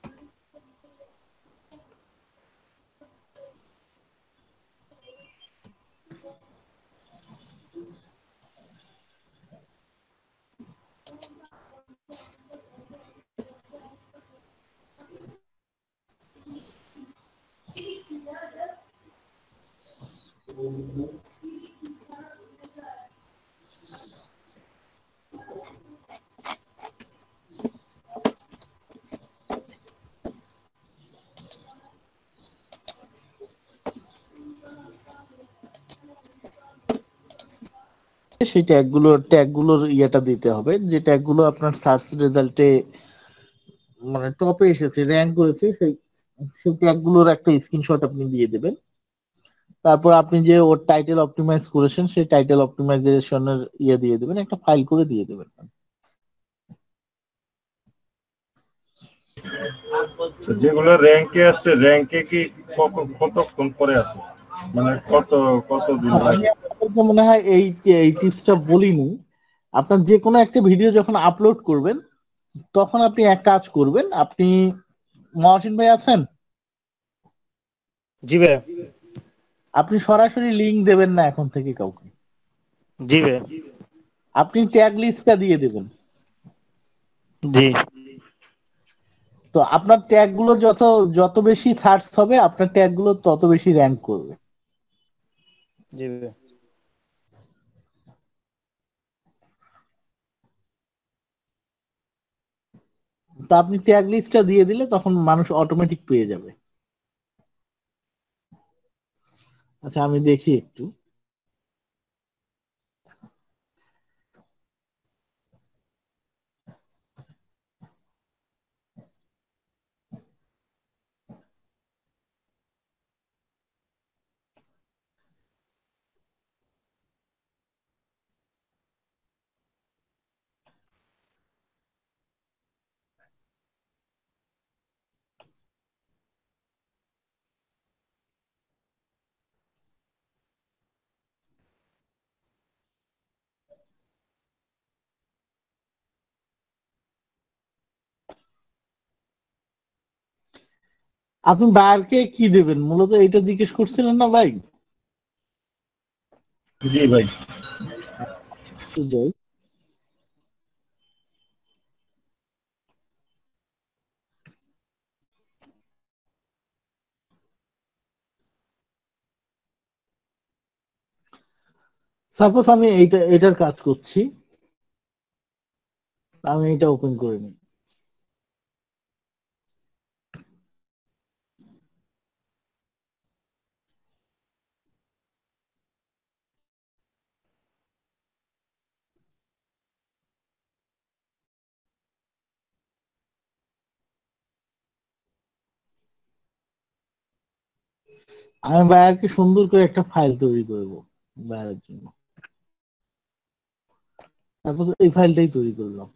সেই ট্যাগগুলোর ইয়েটা দিতে হবে, যে ট্যাগগুলো আপনার সার্চ রেজাল্টে মানে টপে এসেছে, র্যাঙ্ক করেছে, সেই সেই ট্যাগগুলোর একটা স্ক্রিনশট আপনি দিয়ে দেবেন। তারপর আপনি যে ওর টাইটেল অপটিমাইজ করেছেন সেই টাইটেল অপটিমাইজেশনের ইয়ে দিয়ে দেবেন, একটা ফাইল করে দিয়ে দেবেন। যেগুলো র্যাঙ্কে আসছে, র্যাঙ্কে কি কতক্ষণ পরে আসে, মানে কত দিন আমি লাগে? আপনাদেরকে মনে হয় এই টিপসটা বলিনি। আপনার যে কোনো একটা ভিডিও যখন আপলোড করবেন তখন আপনি এক কাজ করবেন, আপনি মহসিন ভাই আছেন? জি ভাই। আপনি সরাসরি লিংক দেবেন না এখন থেকে কাউকে, জি ভাই। আপনি ট্যাগ লিস্টটা দিয়ে দেবেন। জি তো আপনার ট্যাগ গুলো যত যত বেশি সার্চ হবে আপনার ট্যাগ গুলো তত বেশি র্যাঙ্ক করবে। জি ভাই। তো আপনি ট্যাগ লিস্টটা দিয়ে দিলে তখন মানুষ অটোমেটিক পেয়ে যাবে। আচ্ছা আমি দেখি একটু। আপনি বায়ারকে কি দেবেন মূলত এটা জিজ্ঞেস করছিলেন না ভাই? জি ভাই। যাই, সাপোজ আমি এটার কাজ করছি, আমি এটা ওপেন করে নিই। আমি বায়ারকে সুন্দর করে একটা ফাইল তৈরি করব বায়ারের জন্য, তারপর এই ফাইলটাই তৈরি করলাম।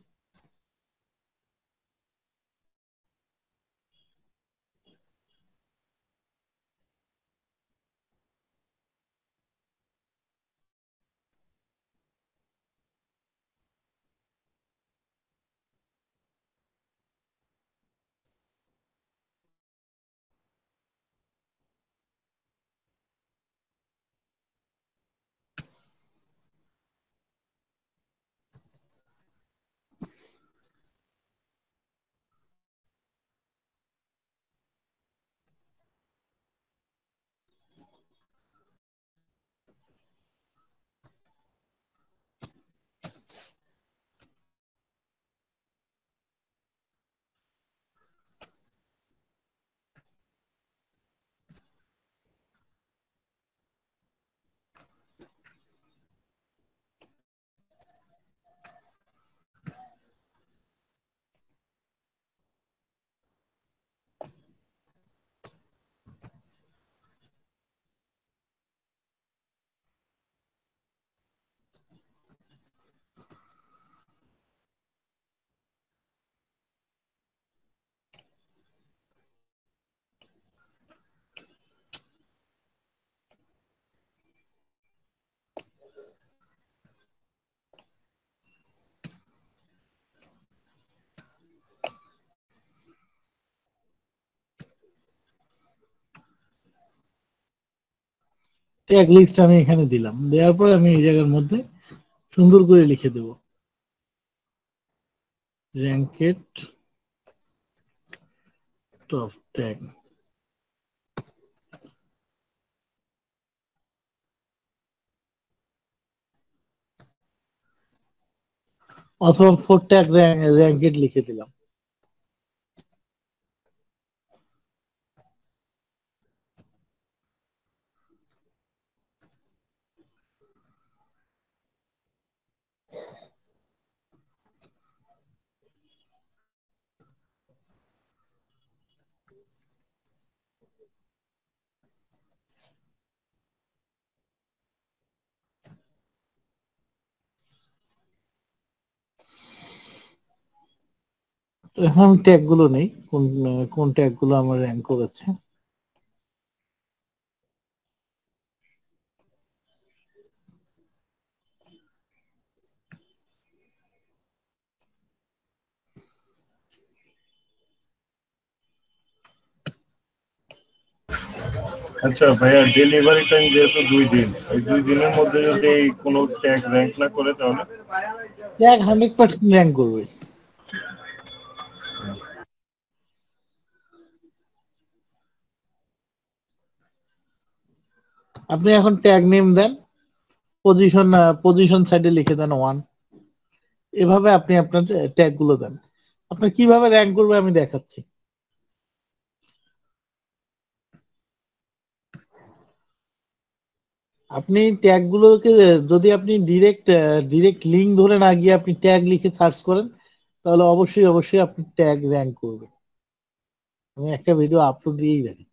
ট্যাগ লিস্ট আমি এখানে দিলাম, দেওয়ার পর আমি এই জায়গার মধ্যে সুন্দর করে লিখে দেব র্যাঙ্কেড টপ ট্যাগ, অথবা ফোর ট্যাগ র্যাঙ্কেড লিখে দিলাম। তো এখন ট্যাগ গুলো নেই, কোন কোন ট্যাগ গুলো আমার র্যাঙ্ক করেছে। আচ্ছা ভাইয়া, ডেলিভারি টাইম যেহেতু 2 দিন, এই 2 দিনের মধ্যে যদি কোনো ট্যাগ র্যাঙ্ক না করে তাহলে ট্যাগ 100% র্যাঙ্ক করবে। আপনি এখন ট্যাগ নেম দেন, পজিশন সাইডে লিখে দেন 1, এভাবে আপনি আপনার ট্যাগ গুলো দেন। আপনার কিভাবে র্যাঙ্ক করবে আমি দেখাচ্ছি। আপনি ট্যাগ গুলোকে যদি আপনি ডিরেক্ট লিংক ধরে না গিয়ে আপনি ট্যাগ লিখে সার্চ করেন, তাহলে অবশ্যই অবশ্যই আপনি ট্যাগ র্যাঙ্ক করবে। আমি একটা ভিডিও আপলোড দিয়েই দেখি।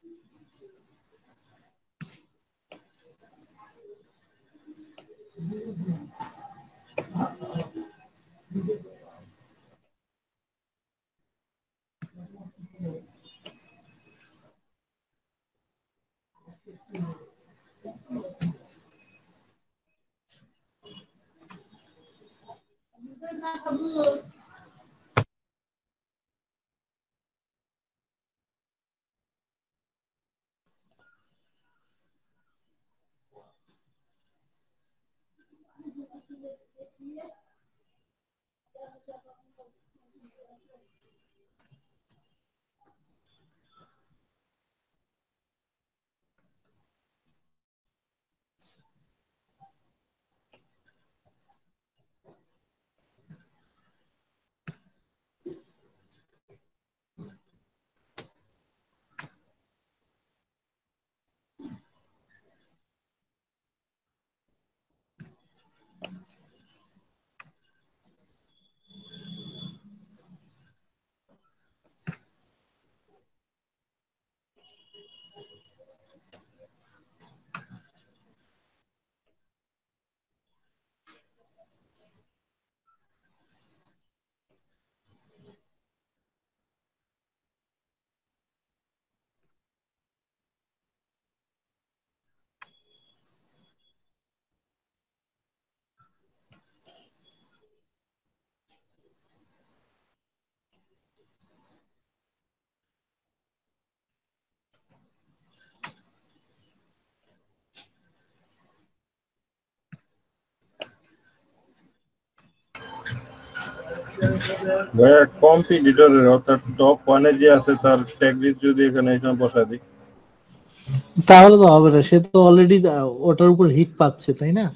ভাইয়া কম্পিটিটরের অর্থাৎ টপ 1 এ যে আছে তার ট্যাগ লিস্ট যদি এখানে বসায় দিই তাহলে তো হবে না, সে তো অলরেডি ওটার উপর হিট পাচ্ছে, তাই না?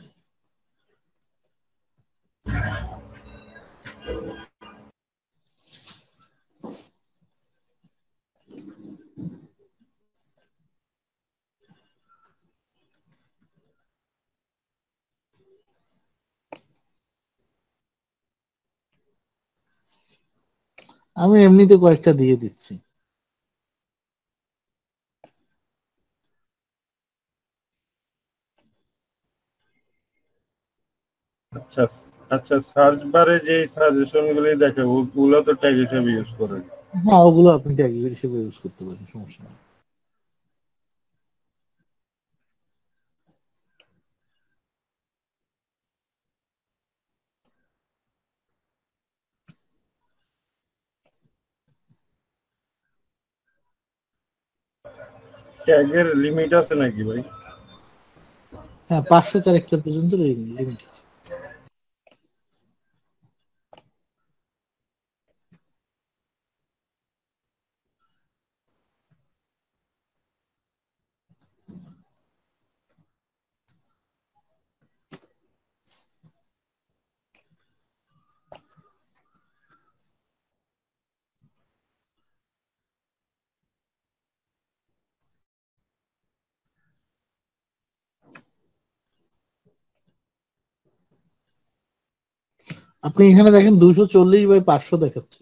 আমি এমনিতে কয়েকটা দিয়ে দিচ্ছি। আচ্ছা আচ্ছা, সার্চ বারে যে সাজেশন গুলি দেখে ওগুলো তো ট্যাগ হিসেবে ইউজ করে। হ্যাঁ, ওগুলো আপনি ট্যাগ হিসেবে ইউজ করতে পারেন, সমস্যা নেই। ট্যাগের লিমিট আছে নাকি ভাই? হ্যাঁ, 500 ক্যারেক্টার পর্যন্ত লিমিট। আপনি এখানে দেখেন 240/500 দেখাচ্ছে।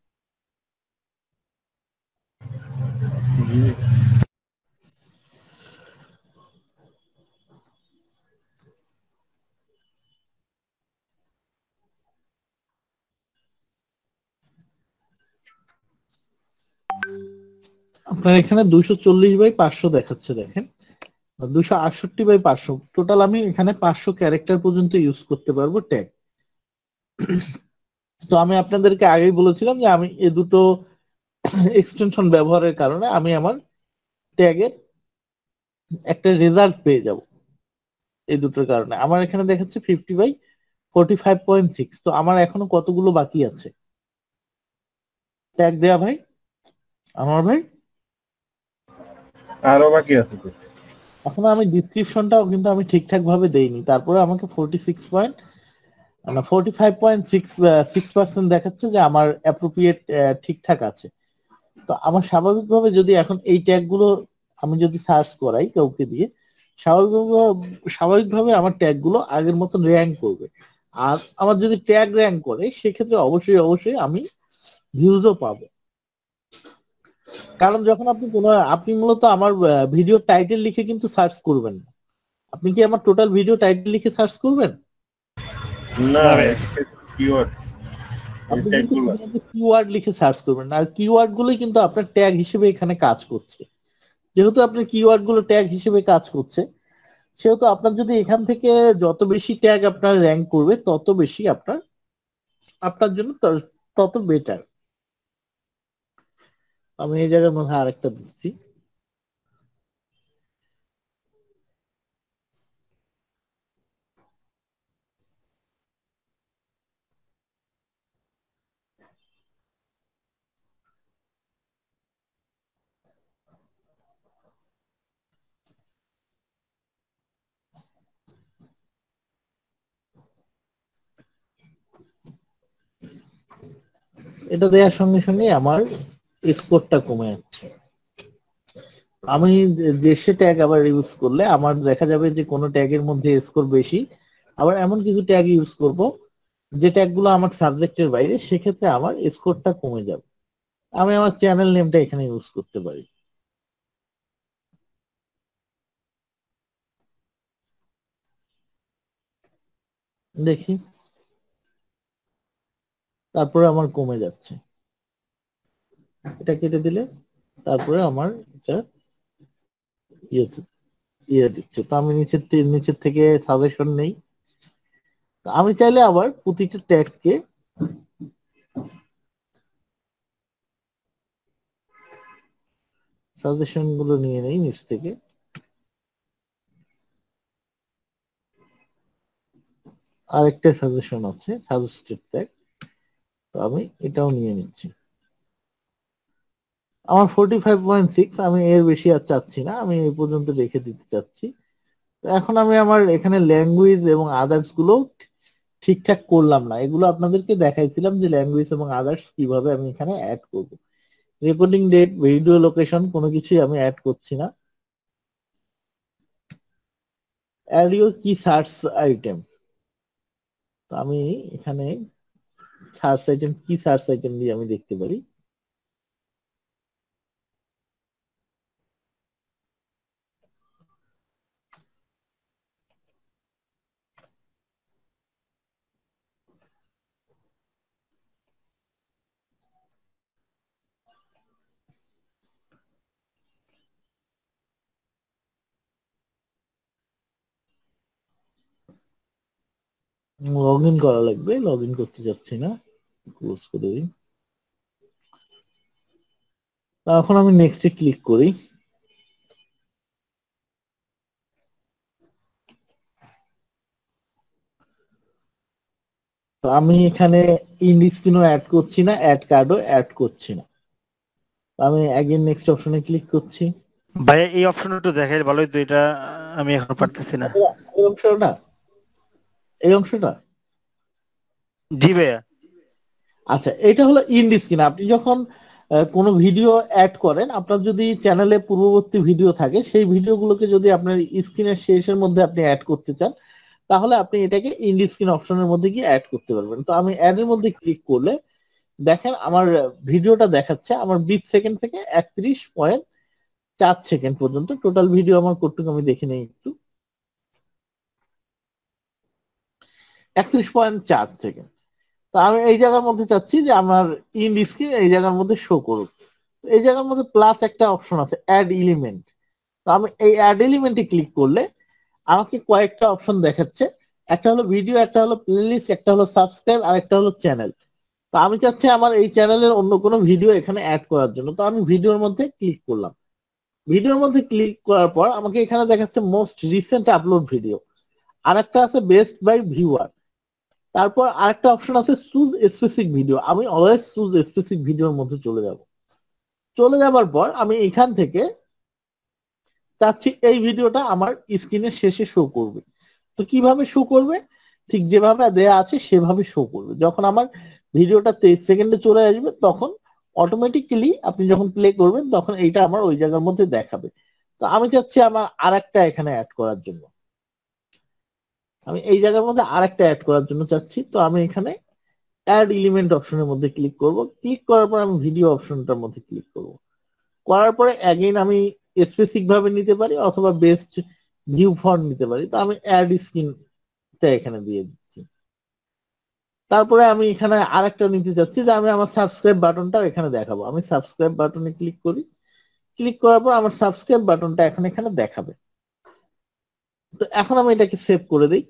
আপনার এখানে 240/500 দেখাচ্ছে, দেখেন 268/500। টোটাল আমি এখানে 500 ক্যারেক্টার পর্যন্ত ইউজ করতে পারবো ট্যাগ। তো আমি আপনাদেরকে আগেই বলেছিলাম যে আমি এই দুটো এক্সটেনশন ব্যবহারের কারণে আমি আমার ট্যাগের একটা রেজাল্ট পেয়ে যাব। এই দুটোর কারণে আমার এখানে দেখাচ্ছে 50/45.6। তো আমার এখনো কতগুলো বাকি আছে ট্যাগ দেয়া ভাই? আমার ভাই আরো বাকি আছে তো। এখন আমি ডিসক্রিপশনটাও কিন্তু আমি ঠিকঠাক ভাবে দেইনি, তারপরে আমাকে 45.6% দেখাচ্ছে যে আমার অ্যাপ্রোপ্রিয়েট ঠিকঠাক আছে। তো আমার স্বাভাবিকভাবে যদি এখন এই ট্যাগ গুলো আমি যদি সার্চ করাই কাউকে দিয়ে, স্বাভাবিকভাবে আমার ট্যাগ গুলো আগের মতন র্যাঙ্ক করবে। আর আমার যদি ট্যাগ র্যাঙ্ক করে সেক্ষেত্রে অবশ্যই আমি ভিউজও পাবো। কারণ যখন আপনি মূলত আমার ভিডিও টাইটেল লিখে কিন্তু সার্চ করবেন না। আপনি কি আমার টোটাল ভিডিও টাইটেল লিখে সার্চ করবেন? না না ভাই। কিওয়ার্ড আপনি কিন্তু শুধুমাত্র কিওয়ার্ড লিখে সার্চ করবেন না, আর কিওয়ার্ড গুলোই কিন্তু আপনার ট্যাগ হিসেবে এখানে কাজ করছে। যেহেতু আপনার কিওয়ার্ড গুলো ট্যাগ হিসেবে কাজ করছে, সেহেতু আপনার যদি এখান থেকে যত বেশি ট্যাগ আপনার র্যাঙ্ক করবে তত বেশি আপনার জন্য তত বেটার। আমি এই জায়গার মধ্যে আরেকটা দিচ্ছি। এটা দেওয়ার সঙ্গে সঙ্গে আমার স্কোরটা কমে যাচ্ছে। আমি দেশে ট্যাগ আবার ইউজ করলে আমার দেখা যাবে যে কোনো ট্যাগের মধ্যে স্কোর বেশি, আবার এমন কিছু ট্যাগ ইউজ করব যে ট্যাগ গুলো আমার সাবজেক্টের বাইরে, সেক্ষেত্রে আমার স্কোরটা কমে যাবে। আমি আমার চ্যানেল নেমটা এখানে ইউজ করতে পারি। দেখি, তারপরে আমার কমে যাচ্ছে। এটা কেটে দিলে তারপরে আমার এটা ইয়ে দিচ্ছে। তো আমি নিচের থেকে সাজেশন নেই। আমি চাইলে আবার প্রতিটা ট্যাগকে সাজেশন গুলো নিয়ে নেই নিচ থেকে। আরেকটা সাজেশন আছে, সাজেস্টেড ট্যাগ, তো আমি এটাও নিয়ে নিচ্ছি। আমার 45.6, আমি এর বেশি আর চাচ্ছি না, আমি এই পর্যন্ত রেখে দিতে চাচ্ছি। তো এখন আমি আমার এখানে ল্যাঙ্গুয়েজ এবং আদার্স গুলো ঠিকঠাক করলাম না, এগুলো আপনাদেরকে দেখাইছিলাম যে ল্যাঙ্গুয়েজ এবং আদার্স কিভাবে আমি এখানে অ্যাড করব। রেকর্ডিং ডেট, ভিডিও লোকেশন কোনো কিছুই আমি অ্যাড করছি না। Add your key search item, তো আমি এখানে search item, key search item দিয়ে আমি দেখতে পারি। লগ ইন করা লাগবে, লগ ইন করতে যাচ্ছি না, ক্লোজ করে দিই। এখন আমি নেক্সটে ক্লিক করি। তো আমি এখানে ইন্ড স্ক্রিনও অ্যাড করছি না, অ্যাড কার্ডও অ্যাড করছি না। আমি অ্যাগেন নেক্সট অপশনে ক্লিক করছি। ভাইয়া এই অপশন একটু দেখাই ভালোই তো, এটা আমি এখন পারতেছি না। এই অংশটা, এই অংশটা, জি ভাইয়া। আচ্ছা, এটা হলো ইন্ড স্ক্রিন। আপনি যখন কোনো ভিডিও অ্যাড করেন, আপনার যদি চ্যানেলে পূর্ববর্তী ভিডিও থাকে, সেই ভিডিওগুলোকে যদি আপনার স্ক্রিনের শেষের মধ্যে আপনি অ্যাড করতে চান, তাহলে আপনি এটাকে ইন্ড স্ক্রিন অপশনের মধ্যে গিয়ে অ্যাড করতে পারবেন। তো আমি অ্যাড এর মধ্যে ক্লিক করলে দেখেন আমার ভিডিওটা দেখাচ্ছে আমার 20 সেকেন্ড থেকে 31.4 সেকেন্ড পর্যন্ত টোটাল ভিডিও আমার কতটুকু আমি দেখে নেই একটু। 31.4 সেকেন্ড। তো আমি এই জায়গার মধ্যে চাচ্ছি যে আমার ইন্ড স্ক্রিন এই জায়গার মধ্যে শো করুক। এই জায়গার মধ্যে প্লাস একটা অপশন আছে, অ্যাড এলিমেন্ট। তো আমি এই অ্যাড এলিমেন্টে ক্লিক করলে আমাকে কয়েকটা অপশন দেখাচ্ছে। একটা হলো ভিডিও, একটা হলো প্লেলিস্ট, একটা হলো সাবস্ক্রাইব, আর একটা হলো চ্যানেল। তো আমি চাচ্ছি আমার এই চ্যানেলের অন্য কোনো ভিডিও এখানে অ্যাড করার জন্য। তো আমি ভিডিওর মধ্যে ক্লিক করলাম। ভিডিওর মধ্যে ক্লিক করার পর আমাকে এখানে দেখাচ্ছে মোস্ট রিসেন্ট আপলোড ভিডিও, আর একটা আছে বেস্ট বাই ভিউয়ার, তারপর আরেকটা অপশন আছে চুজ স্পেসিফিক ভিডিও। আমি অলওয়েজ চুজ স্পেসিফিক ভিডিওর মধ্যে চলে যাব। চলে যাবার পর আমি এখান থেকে চাচ্ছি এই ভিডিওটা আমার স্ক্রিনের শেষে শো করবে। তো কিভাবে শো করবে? ঠিক যেভাবে দেয়া আছে সেভাবে শো করবে। যখন আমার ভিডিওটা 23 সেকেন্ডে চলে আসবে, তখন অটোমেটিক্যালি আপনি যখন প্লে করবেন তখন এইটা আমার ওই জায়গার মধ্যে দেখাবে। তো আমি চাচ্ছি আমার আরেকটা এখানে অ্যাড করার জন্য, আমি এই জায়গার মধ্যে আরেকটা অ্যাড করার জন্য চাচ্ছি। তো আমি এখানে অ্যাড এলিমেন্ট অপশনের মধ্যে ক্লিক করব। ক্লিক করার পর আমি ভিডিও অপশনটার মধ্যে ক্লিক করব। করার পরে অ্যাগেইন আমি স্পেসিফিক ভাবে নিতে পারি অথবা বেস্ট ভিউ ফন্ট নিতে পারি। তো আমি অ্যাড স্ক্রিনটা এখানে দিয়ে দিচ্ছি। তারপরে আমি এখানে আরেকটা নিতে চাচ্ছি যে আমি আমার সাবস্ক্রাইব বাটনটাও এখানে দেখাবো। আমি সাবস্ক্রাইব বাটনে ক্লিক করি, ক্লিক করার পর আমার সাবস্ক্রাইব বাটনটা এখন এখানে দেখাবে। তো এখন আমি এটাকে সেভ করে দিই।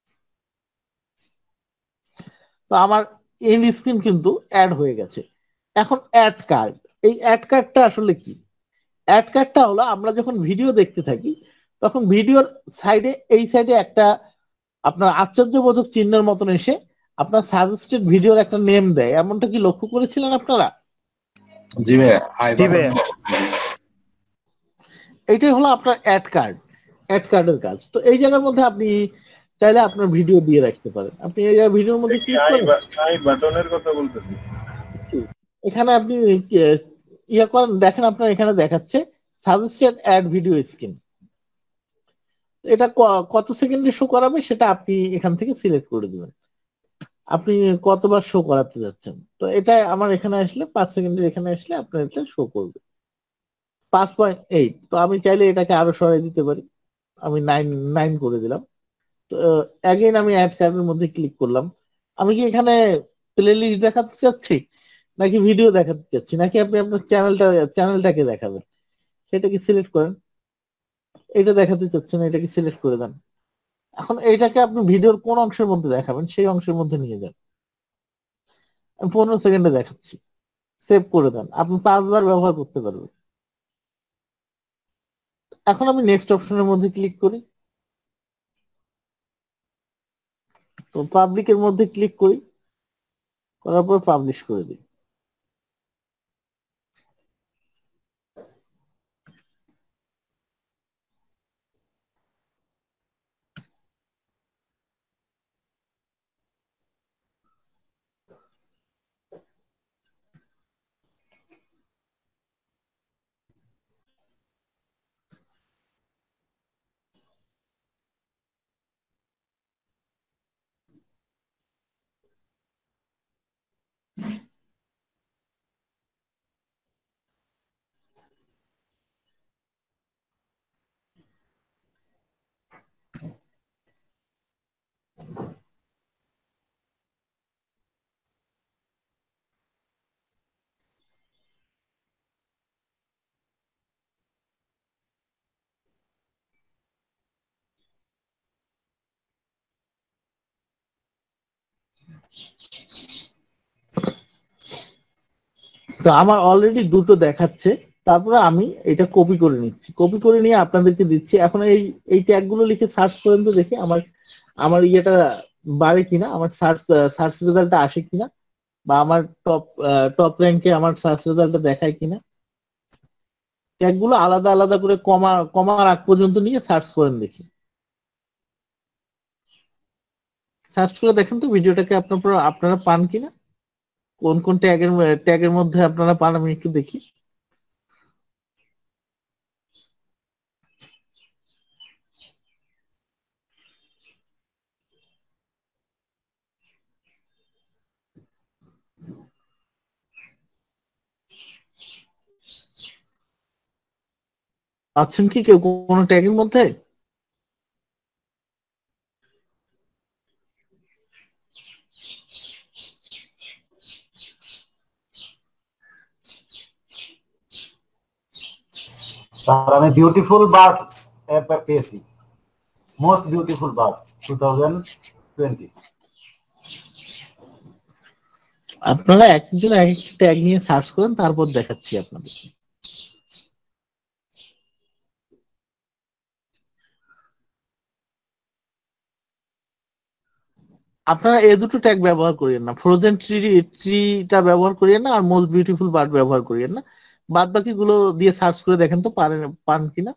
তো আমার এন্ড স্ক্রিন কিন্তু অ্যাড হয়ে গেছে। এখন অ্যাড কার্ড, এই অ্যাড কার্ডটা আসলে কি? অ্যাড কার্ডটা হলো আমরা যখন ভিডিও দেখতে থাকি তখন ভিডিওর সাইডে এই সাইডে একটা আপনার আশ্চর্যবোধক চিহ্নের মতন এসে আপনার সাজেস্টেড ভিডিওর একটা নেম দেয়। এমনটা কি লক্ষ্য করেছিলেন আপনারা? জি ভাইয়া, জি ভাইয়া। এইটাই হলো আপনার অ্যাড কার্ড, অ্যাড কার্ডের কাজ। তো এই জায়গার মধ্যে আপনি চাইলে আপনার ভিডিও দিয়ে রাখতে পারেন। আপনি এই ভিডিওর মধ্যে ক্লিক করেন, আই বাটনের কথা বলতেছি। এখানে আপনি ইয়ে করেন, দেখেন আপনার এখানে দেখাচ্ছে সাজেস্টেড অ্যাড ভিডিও স্ক্রিন। এটা কত সেকেন্ডে শো করাবে সেটা আপনি এখান থেকে সিলেক্ট করে দিবেন, আপনি কতবার শো করাতে যাচ্ছেন। তো এটা আমার এখানে আসলে 5 সেকেন্ডের এখানে আসলে আপনার এটা শো করবে 5.8। তো আমি চাইলে এটাকে আরো সরাই দিতে পারি, আমি 9 করে দিলাম। তো অ্যাগেইন আমি অ্যাড কার্ডের মধ্যে ক্লিক করলাম। আমি কি এখানে প্লে লিস্ট দেখাতে চাচ্ছি নাকি ভিডিও দেখাতে চাচ্ছি নাকি আপনি আপনার চ্যানেলটাকে দেখাবেন, সেটাকে সিলেক্ট করেন। এটা দেখাতে চাচ্ছেন, এটাকে সিলেক্ট করে দেন। এখন এইটাকে আপনি ভিডিওর কোন অংশের মধ্যে দেখাবেন সেই অংশের মধ্যে নিয়ে যান। আমি 15 সেকেন্ডে দেখাচ্ছি, সেভ করে দেন। আপনি 5 বার ব্যবহার করতে পারবেন। এখন আমি নেক্সট অপশনের মধ্যে ক্লিক করি, তো পাবলিকের মধ্যে ক্লিক করি, করার পর পাবলিশ করে দিই। তো আমার অলরেডি দুটো দেখাচ্ছে। তারপরে আমি এটা কপি করে নিচ্ছি, কপি করে নিয়ে আপনাদেরকে দিচ্ছি। এখন এই ট্যাগ গুলো লিখে সার্চ করেন তো দেখি আমার আমার ইয়েটা বাড়ে কিনা, আমার সার্চ রেজাল্টটা আসে কিনা, বা আমার টপ র্যাঙ্কে আমার সার্চ রেজাল্টটা দেখায় কিনা। ট্যাগ গুলো আলাদা আলাদা করে কমার আগ পর্যন্ত নিয়ে সার্চ করেন দেখি। সার্চ করে দেখেন তো ভিডিওটাকে আপনারা পান কিনা, কোন কোন ট্যাগের মধ্যে আপনারা পান আমি একটু দেখি। আছেন কি কেউ কোন ট্যাগের মধ্যে? স্যার আমি বিউটিফুল বার্ড পেয়েছি, মোস্ট বিউটিফুল বার্ড 2020। আপনারা একজন এক একটা ট্যাগ নিয়ে সার্চ করেন, তারপর দেখাচ্ছি আপনাদের। আপনারা এই দুটো ট্যাগ ব্যবহার করিয়েন না, ফ্রোজেন ট্রিটা ব্যবহার করিয়েন না, আর মোস্ট বিউটিফুল বার্ড ব্যবহার করিয়েন না। বাদ বাকি গুলো দিয়ে সার্চ করে দেখেন তো পান কিনা।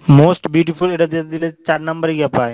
মোস্ট বিউটিফুল এটা দিয়ে দিলে 4 নম্বরে গিয়ে পায়।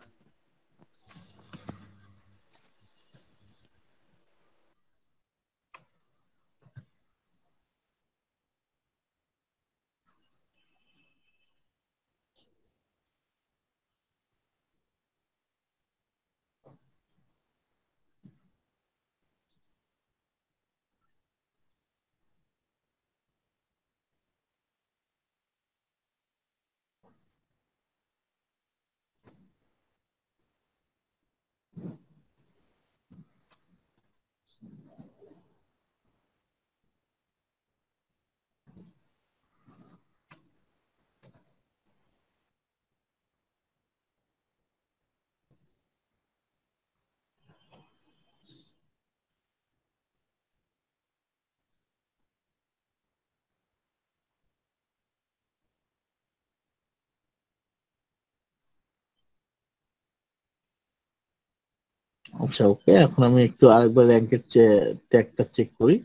আচ্ছা ওকে, এখন আমি একটু আরেকবার র্যাঙ্কের ট্যাগটা চেক করি।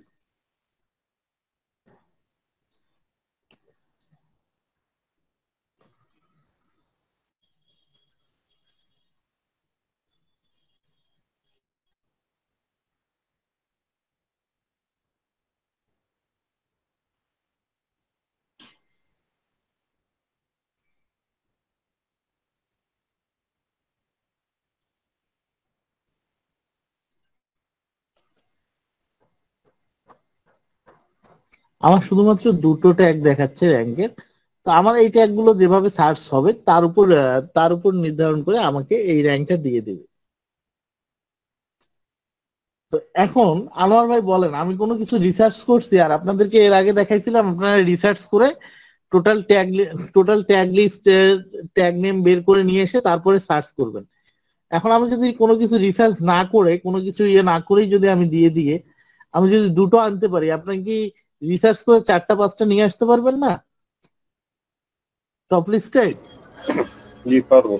আমার শুধুমাত্র দুটো ট্যাগ দেখাচ্ছে র্যাঙ্কের। তো আমার এই ট্যাগ গুলো যেভাবে সার্চ হবে তার উপর নির্ধারণ করে আমাকে এই র্যাঙ্কটা দিয়ে দেবে। তো এখন আনোয়ার ভাই বলেন, আমি কোনো কিছু রিসার্চ করছি আর আপনাদেরকে এর আগে দেখাইছিলাম, আপনারা রিসার্চ করে total tag list tag name বের করে নিয়ে এসে তারপরে সার্চ করবেন। এখন আমি যদি কোনো কিছু রিসার্চ না করে, কোনো কিছু না করেই যদি আমি দিয়ে আমি যদি দুটো আনতে পারি, আপনার কি রিসার্চ করে 4টা 5টা নিয়ে আসতে পারবেন না টপ লিস্টে? জি পারবো।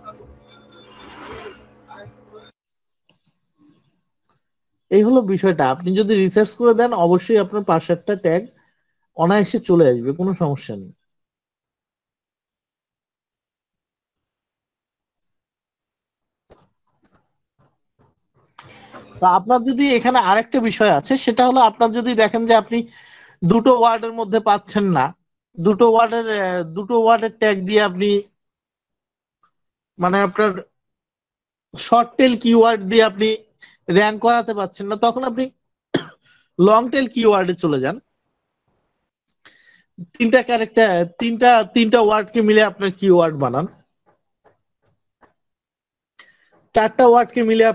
এই হলো বিষয়টা। আপনি যদি রিসার্চ করে দেন অবশ্যই আপনার 5-7টা ট্যাগ অনায়াসে চলে আসবে, কোনো সমস্যা নেই। তো আপনার যদি এখানে আরেকটা বিষয় আছে, সেটা হলো আপনার যদি দেখেন যে আপনি দুটো ওয়ার্ডের মধ্যে পাচ্ছেন না, দুটো ওয়ার্ডের ট্যাগ দিয়ে আপনি মানে আপনার শর্ট টেল কিওয়ার্ড দিয়ে আপনি র্যাঙ্ক করাতে পারছেন না, তখন আপনি লং টেল কিওয়ার্ডে চলে যান। তিনটা ক্যারেক্টার তিনটা ওয়ার্ডকে মিলে আপনার কিওয়ার্ড বানান, 4টা ওয়ার্ডকে মিলে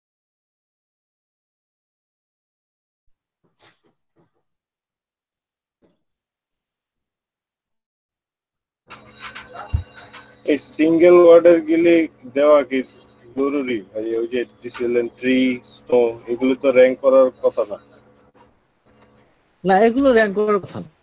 এই সিঙ্গেল ওয়ার্ডের গিলে দেওয়া কি জরুরি ভাই? ওই যে ডিসিশন ট্রি স্নো এগুলো তো র্যাঙ্ক করার কথা না। না, এগুলো র্যাঙ্ক করার কথা না।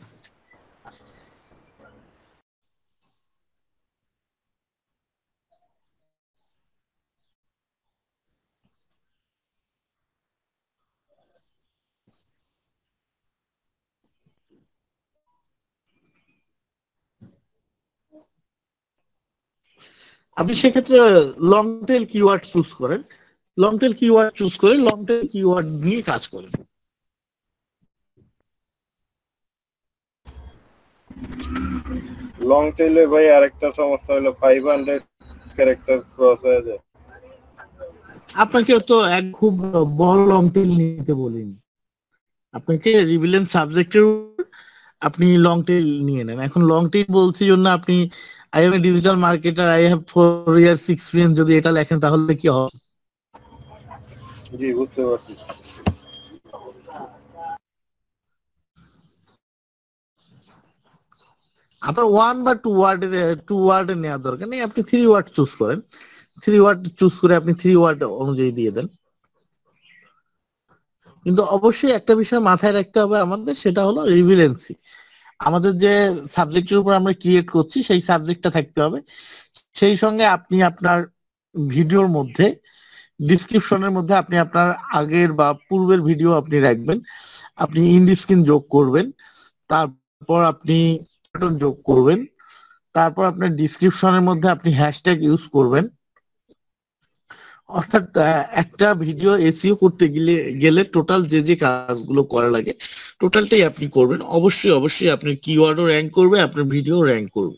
আপনি সেক্ষেত্রে লং টেল কিওয়ার্ড চুজ করেন, লং টেল কিওয়ার্ড নিয়ে কাজ করেন। লং টেলে ভাই আরেকটা সমস্যা হলো 500 ক্যারেক্টার ক্রস হয়ে যায়। আপনাকে তো এক খুব বড় লং টেল নিতে বলিনি, আপনাকে রিভিলেন্স সাবজেক্টের আপনি লং টেল নিয়ে নেন। এখন লং টেল বলছি জন্য আপনি I am a digital marketer, I have 4 years experience যদি এটা লেখেন তাহলে কি হবে? জি বুঝতে পারছি। আপনার 1 বা 2 ওয়ার্ডের নেওয়ার দরকার নেই, আপনি 3 ওয়ার্ড চুজ করেন, 3 ওয়ার্ড চুজ করে আপনি 3 ওয়ার্ড অনুযায়ী দিয়ে দেন। কিন্তু অবশ্যই একটা বিষয় মাথায় রাখতে হবে আমাদের, সেটা হলো রিভিলেন্সি। আমাদের যে সাবজেক্টের উপর আমরা ক্রিয়েট করছি সেই সাবজেক্টটা থাকতে হবে। সেই সঙ্গে আপনি আপনার ভিডিওর মধ্যে ডিসক্রিপশনের মধ্যে আপনি আপনার আগের বা পূর্বের ভিডিও আপনি রাখবেন, আপনি ইন্ড স্ক্রিন যোগ করবেন, তারপর আপনি বাটন যোগ করবেন, তারপর আপনার ডিসক্রিপশনের মধ্যে আপনি হ্যাশট্যাগ ইউজ করবেন। অর্থাৎ একটা ভিডিও এসইও করতে গেলে টোটাল যে কাজগুলো করা লাগে টোটালটাই আপনি করবেন। অবশ্যই অবশ্যই আপনার কিওয়ার্ডও র্যাঙ্ক করবে, আপনার ভিডিও র্যাঙ্ক করবে।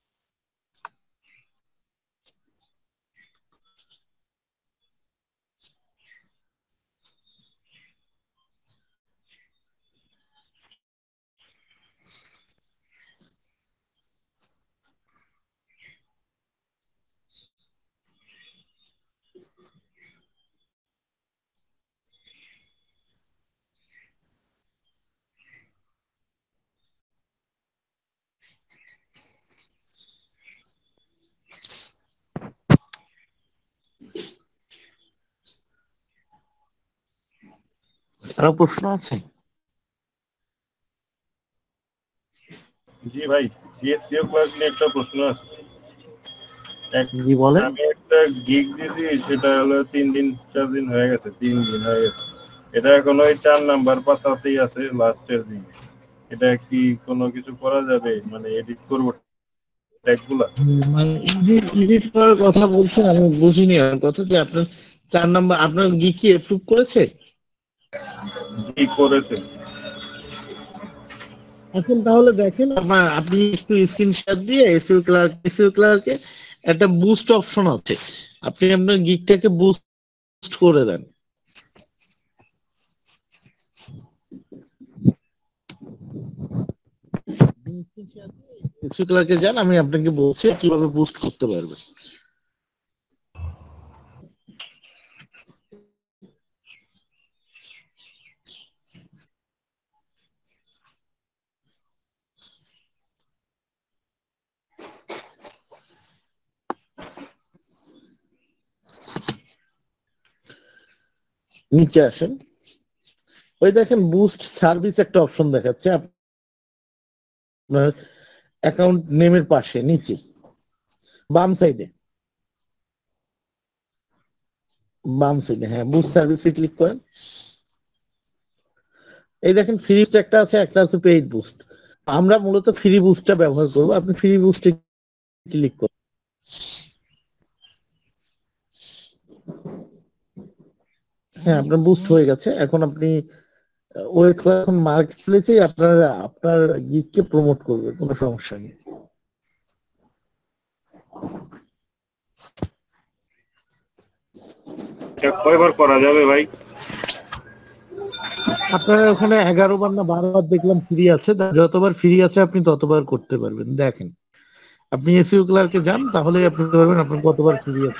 আরো প্রশ্ন আছে? জি ভাই, সিএসসিও ক্লাস নিয়ে একটা প্রশ্ন আছে। জি বলেন। আমি একটা গিগ দিছি, সেটা হলো 3 দিন 4 দিন হয়ে গেছে, 3 দিন হয়ে গেছে। এটা এখন ওই 4 নাম্বার পাতাতেই আছে লাস্টের দিকে। এটা কি কোনো কিছু করা যাবে, মানে এডিট করব ট্যাগগুলা? মানে এডিট করার কথা বলছেন, আমি বুঝিনি আর কথা যে আপনার 4 নাম্বার আপনার গিগ কি অ্যাপ্রুভ করেছে? জি করেছে। এখন তাহলে দেখেন আপনি একটু স্ক্রিনশট দিয়ে এসইও ক্লার্কে একটা বুস্ট অপশন আছে, আপনি আপনার গিগটাকে বুস্ট করে দেন। এসইও ক্লার্কে যান, আমি আপনাকে বলছি কিভাবে বুস্ট করতে পারবেন। নিচে আসেন, ওই দেখেন বুস্ট সার্ভিস একটা অপশন দেখাচ্ছে আপনার অ্যাকাউন্ট নেমের পাশে নিচে বাম সাইডে, হ্যাঁ বুস্ট সার্ভিসে ক্লিক করেন। এই দেখেন ফ্রি একটা আছে, একটা আছে পেইড বুস্ট। আমরা মূলত ফ্রি বুস্টটা ব্যবহার করব, আপনি ফ্রি বুস্টে ক্লিক করুন। হ্যাঁ আপনার বুস্ট হয়ে গেছে। এখন আপনি ওয়েট করে, এখন মার্কেট প্লেসে আপনার গিগকে প্রমোট করবে, কোনো সমস্যা নেই। এটা কয়বার করা যাবে ভাই? আপনার ওখানে 11 বার না 12 বার দেখলাম ফ্রি আছে, যতবার ফ্রি আছে আপনি ততবার করতে পারবেন। দেখেন আপনি এসইও ক্লার্কে যান, তাহলে আপনি বলতে পারবেন আপনার কতবার ফ্রি আছে।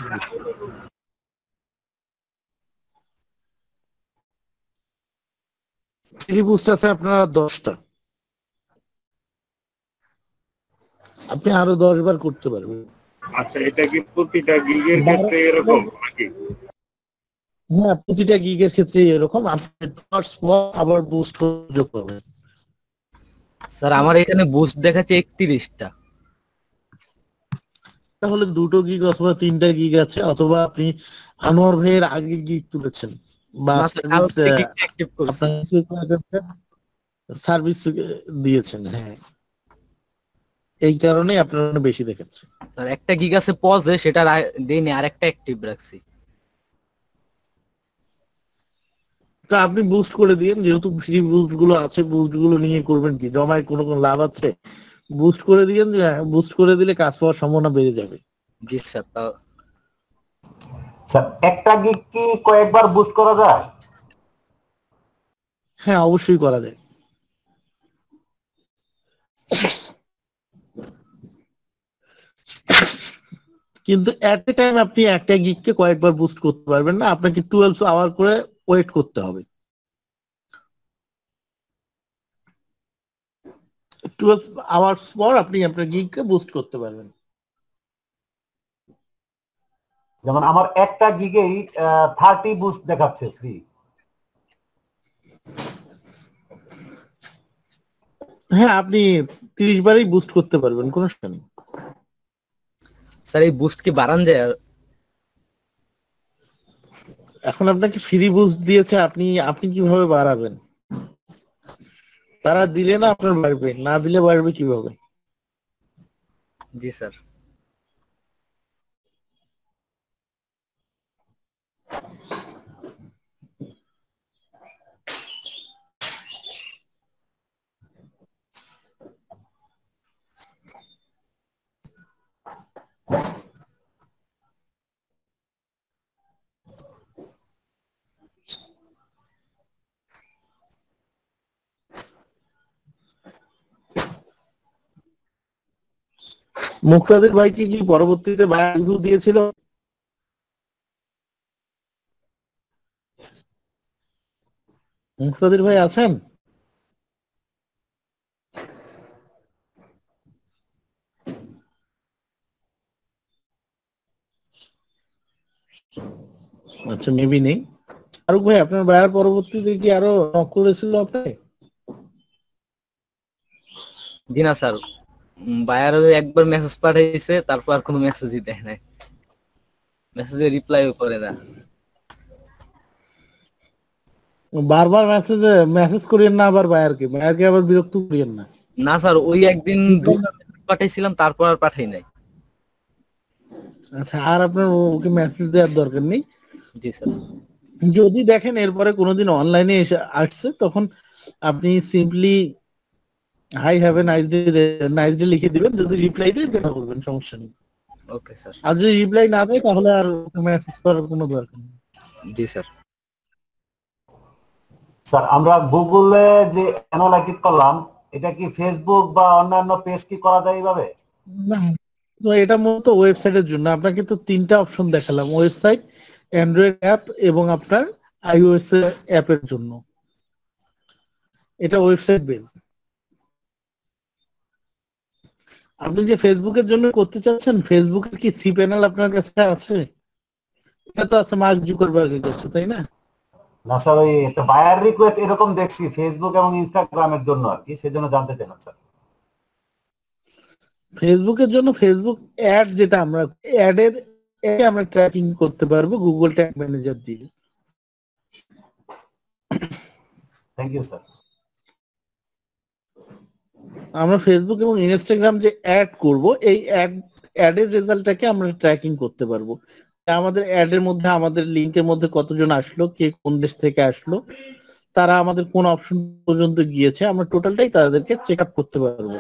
ফ্রি বুস্ট আছে আপনার 10টা, আপনি আরো 10 বার করতে পারবেন। আচ্ছা, এটা কি প্রতিটা গিগের ক্ষেত্রে এরকম নাকি? হ্যাঁ প্রতিটা গিগের ক্ষেত্রে এরকম, আপনি আবার বুস্ট যোগ করবেন। স্যার আমার এখানে বুস্ট দেখাচ্ছে 31টা। তাহলে 2টো গিগ অথবা 3টা গিগ আছে, অথবা আপনি আনোয়ার ভাইয়ের আগে গিগ তুলেছেন বা সার্ভিস দিয়েছেন। হ্যাঁ এই কারণে আপনার বেশি দেখাচ্ছে। স্যার একটা গিগ আছে পজে, সেটা দেইনি, আরেকটা অ্যাক্টিভ রাখছি। তো আপনি বুস্ট করে দিন, যেহেতু ফ্রি বুস্ট গুলো আছে, বুস্ট গুলো নিয়ে করবেন কি, জমায় কোনো লাভ আছে? বুস্ট করে দিন, বুস্ট করে দিলে কাজ পাওয়ার সম্ভাবনা বেড়ে যাবে। জি স্যার। স্যার একটা গিগ কি কয়েকবার বুস্ট করা যায়? হ্যাঁ অবশ্যই করা যায়, কিন্তু এট এ টাইম আপনি একটা গিগকে কয়েকবার বুস্ট করতে পারবেন না, আপনাকে 12 আওয়ার করে ওয়েট করতে হবে। 12 আওয়ার্স পর আপনি আপনার গিগকে বুস্ট করতে পারবেন। যেমন আমার একটা গিগেই 30 বুস্ট দেখাচ্ছে ফ্রি। হ্যাঁ আপনি 30 বারই বুস্ট করতে পারবেন, কোনো সমস্যা নেই। স্যার এই বুস্ট কি বাড়ান যায়? এখন আপনাকে ফ্রি বুস্ট দিয়েছে, আপনি কিভাবে বাড়াবেন? তারা দিলে না আপনার বাড়বে, না দিলে বাড়বে কিভাবে? জি স্যার। মুক্তাদির ভাই কি পরবর্তীতে বায়ার রিভিউ দিয়েছিল? মুক্তাদির ভাই আছেন? আচ্ছা, মেবি নেই। ফারুক ভাই, আপনার বায়ার পরবর্তীতে কি আরো নক করেছিল আপনি? জি না স্যার, বায়ার একবার মেসেজ পাঠাইছে, তারপর আর কোনো মেসেজই দেয় নাই, মেসেজে রিপ্লাইও করে না। বারবার মেসেজ করিয়েন না, আবার বায়ারকে আবার বিরক্ত করিয়েন না। না স্যার, ওই একদিন দুটো মেসেজ পাঠাইছিলাম, তারপর আর পাঠাই নাই। আচ্ছা, আর আপনার ওকে মেসেজ দেওয়ার দরকার নেই। জি স্যার। যদি দেখেন এরপরে কোনোদিন অনলাইনে এসে আসছে, তখন আপনি simply hi have a nice day লিখে দিবেন। যদি রিপ্লাই দেয় দেখা করবেন, সমস্যা নেই। Okay sir. আর যদি রিপ্লাই না দেয় তাহলে আর মেসেজ করার কোনো দরকার নেই। জি স্যার। স্যার, আমরা গুগলে যে অ্যানালাইটিক করলাম, এটা কি ফেসবুক বা অন্যান্য পেজ কি করা যায় এইভাবে? না, তো এটা মূলত ওয়েবসাইটের জন্য। আপনাকে তো তিনটা অপশন দেখালাম, ওয়েবসাইট, অ্যান্ড্রয়েড অ্যাপ এবং আপনার আইওএস অ্যাপের জন্য। এটা ওয়েবসাইট বেস। আপনি যে ফেসবুকের জন্য করতে চাচ্ছেন, ফেসবুকের কি সি প্যানেল আপনার কাছে আছে? এটা তো আছে মার্ক জুকারবার্গের কাছে, তাই না? না স্যার, ওই একটা বায়ার রিকোয়েস্ট এরকম দেখছি ফেসবুক এবং ইনস্টাগ্রামের জন্য আর কি, সেজন্য জানতে চাইলাম স্যার। ফেসবুকের জন্য ফেসবুক অ্যাড, যেটা আমরা অ্যাডের আমরা ট্র্যাকিং করতে পারবো গুগল ট্যাগ ম্যানেজার দিয়ে। Thank you sir. আমরা ফেসবুক এবং ইনস্টাগ্রাম যে অ্যাড করব, এই অ্যাডের রেজাল্টটাকে আমরা ট্র্যাকিং করতে পারবো। আমাদের অ্যাডের মধ্যে, আমাদের লিংকের মধ্যে কতজন আসলো, কে কোন দেশ থেকে আসলো, তারা আমাদের কোন অপশন পর্যন্ত গিয়েছে, আমরা টোটালটাই তাদেরকে চেক আপ করতে পারবো।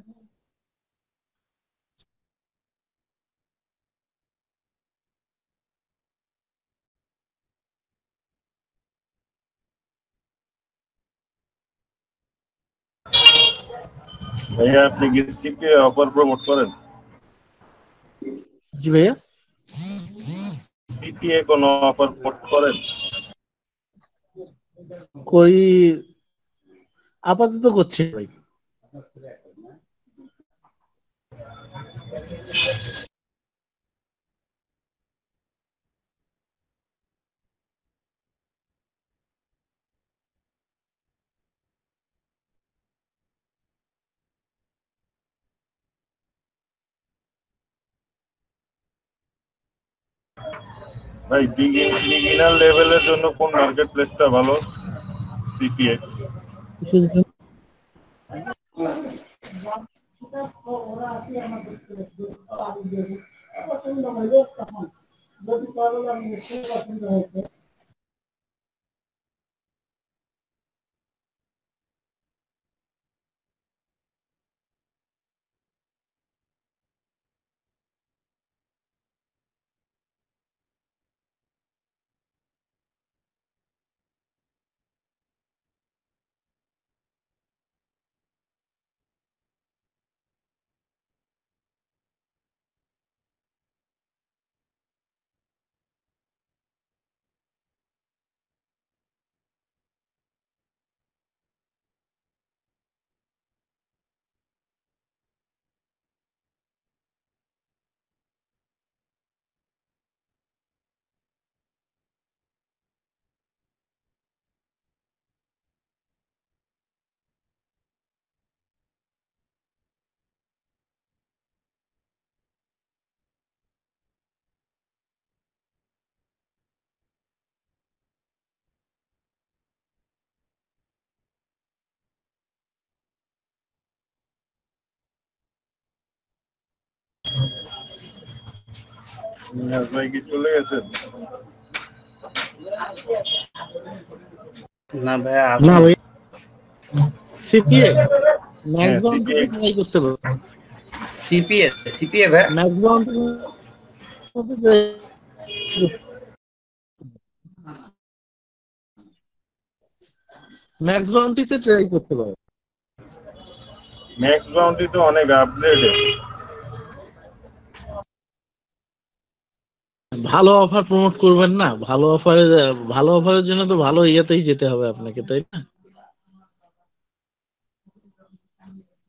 ভাইয়া, আপনি কি সিপিএ অফার প্রমোট করেন? জি ভাইয়া। সিপিএ কোনো অফার প্রমোট করেন? কই, আপাতত করছি ভাই। ভাই, বিগিনার লেভেলের জন্য কোন মার্কেট প্লেসটা ভালো? সিপিএ। নিয়াজ ভাই কি চলে গেছেন? না ভাইয়া না ভাই সিপিএ ম্যাক্স হ্যাঁ, বাউন্ডারি CPA ট্রাই করতে পারো। সিপিএ ভাই ম্যাক্স বাউন্ডারি ম্যাক্স বাউন্ডারিতে ট্রাই করতে পারো। ম্যাক্স বাউন্ডারি তো অনেক আপগ্রেডেড। ভালো অফার প্রমোট করবেন না, ভালো অফারের জন্য তো ভালো ইয়েতেই যেতে হবে আপনাকে, তাই না?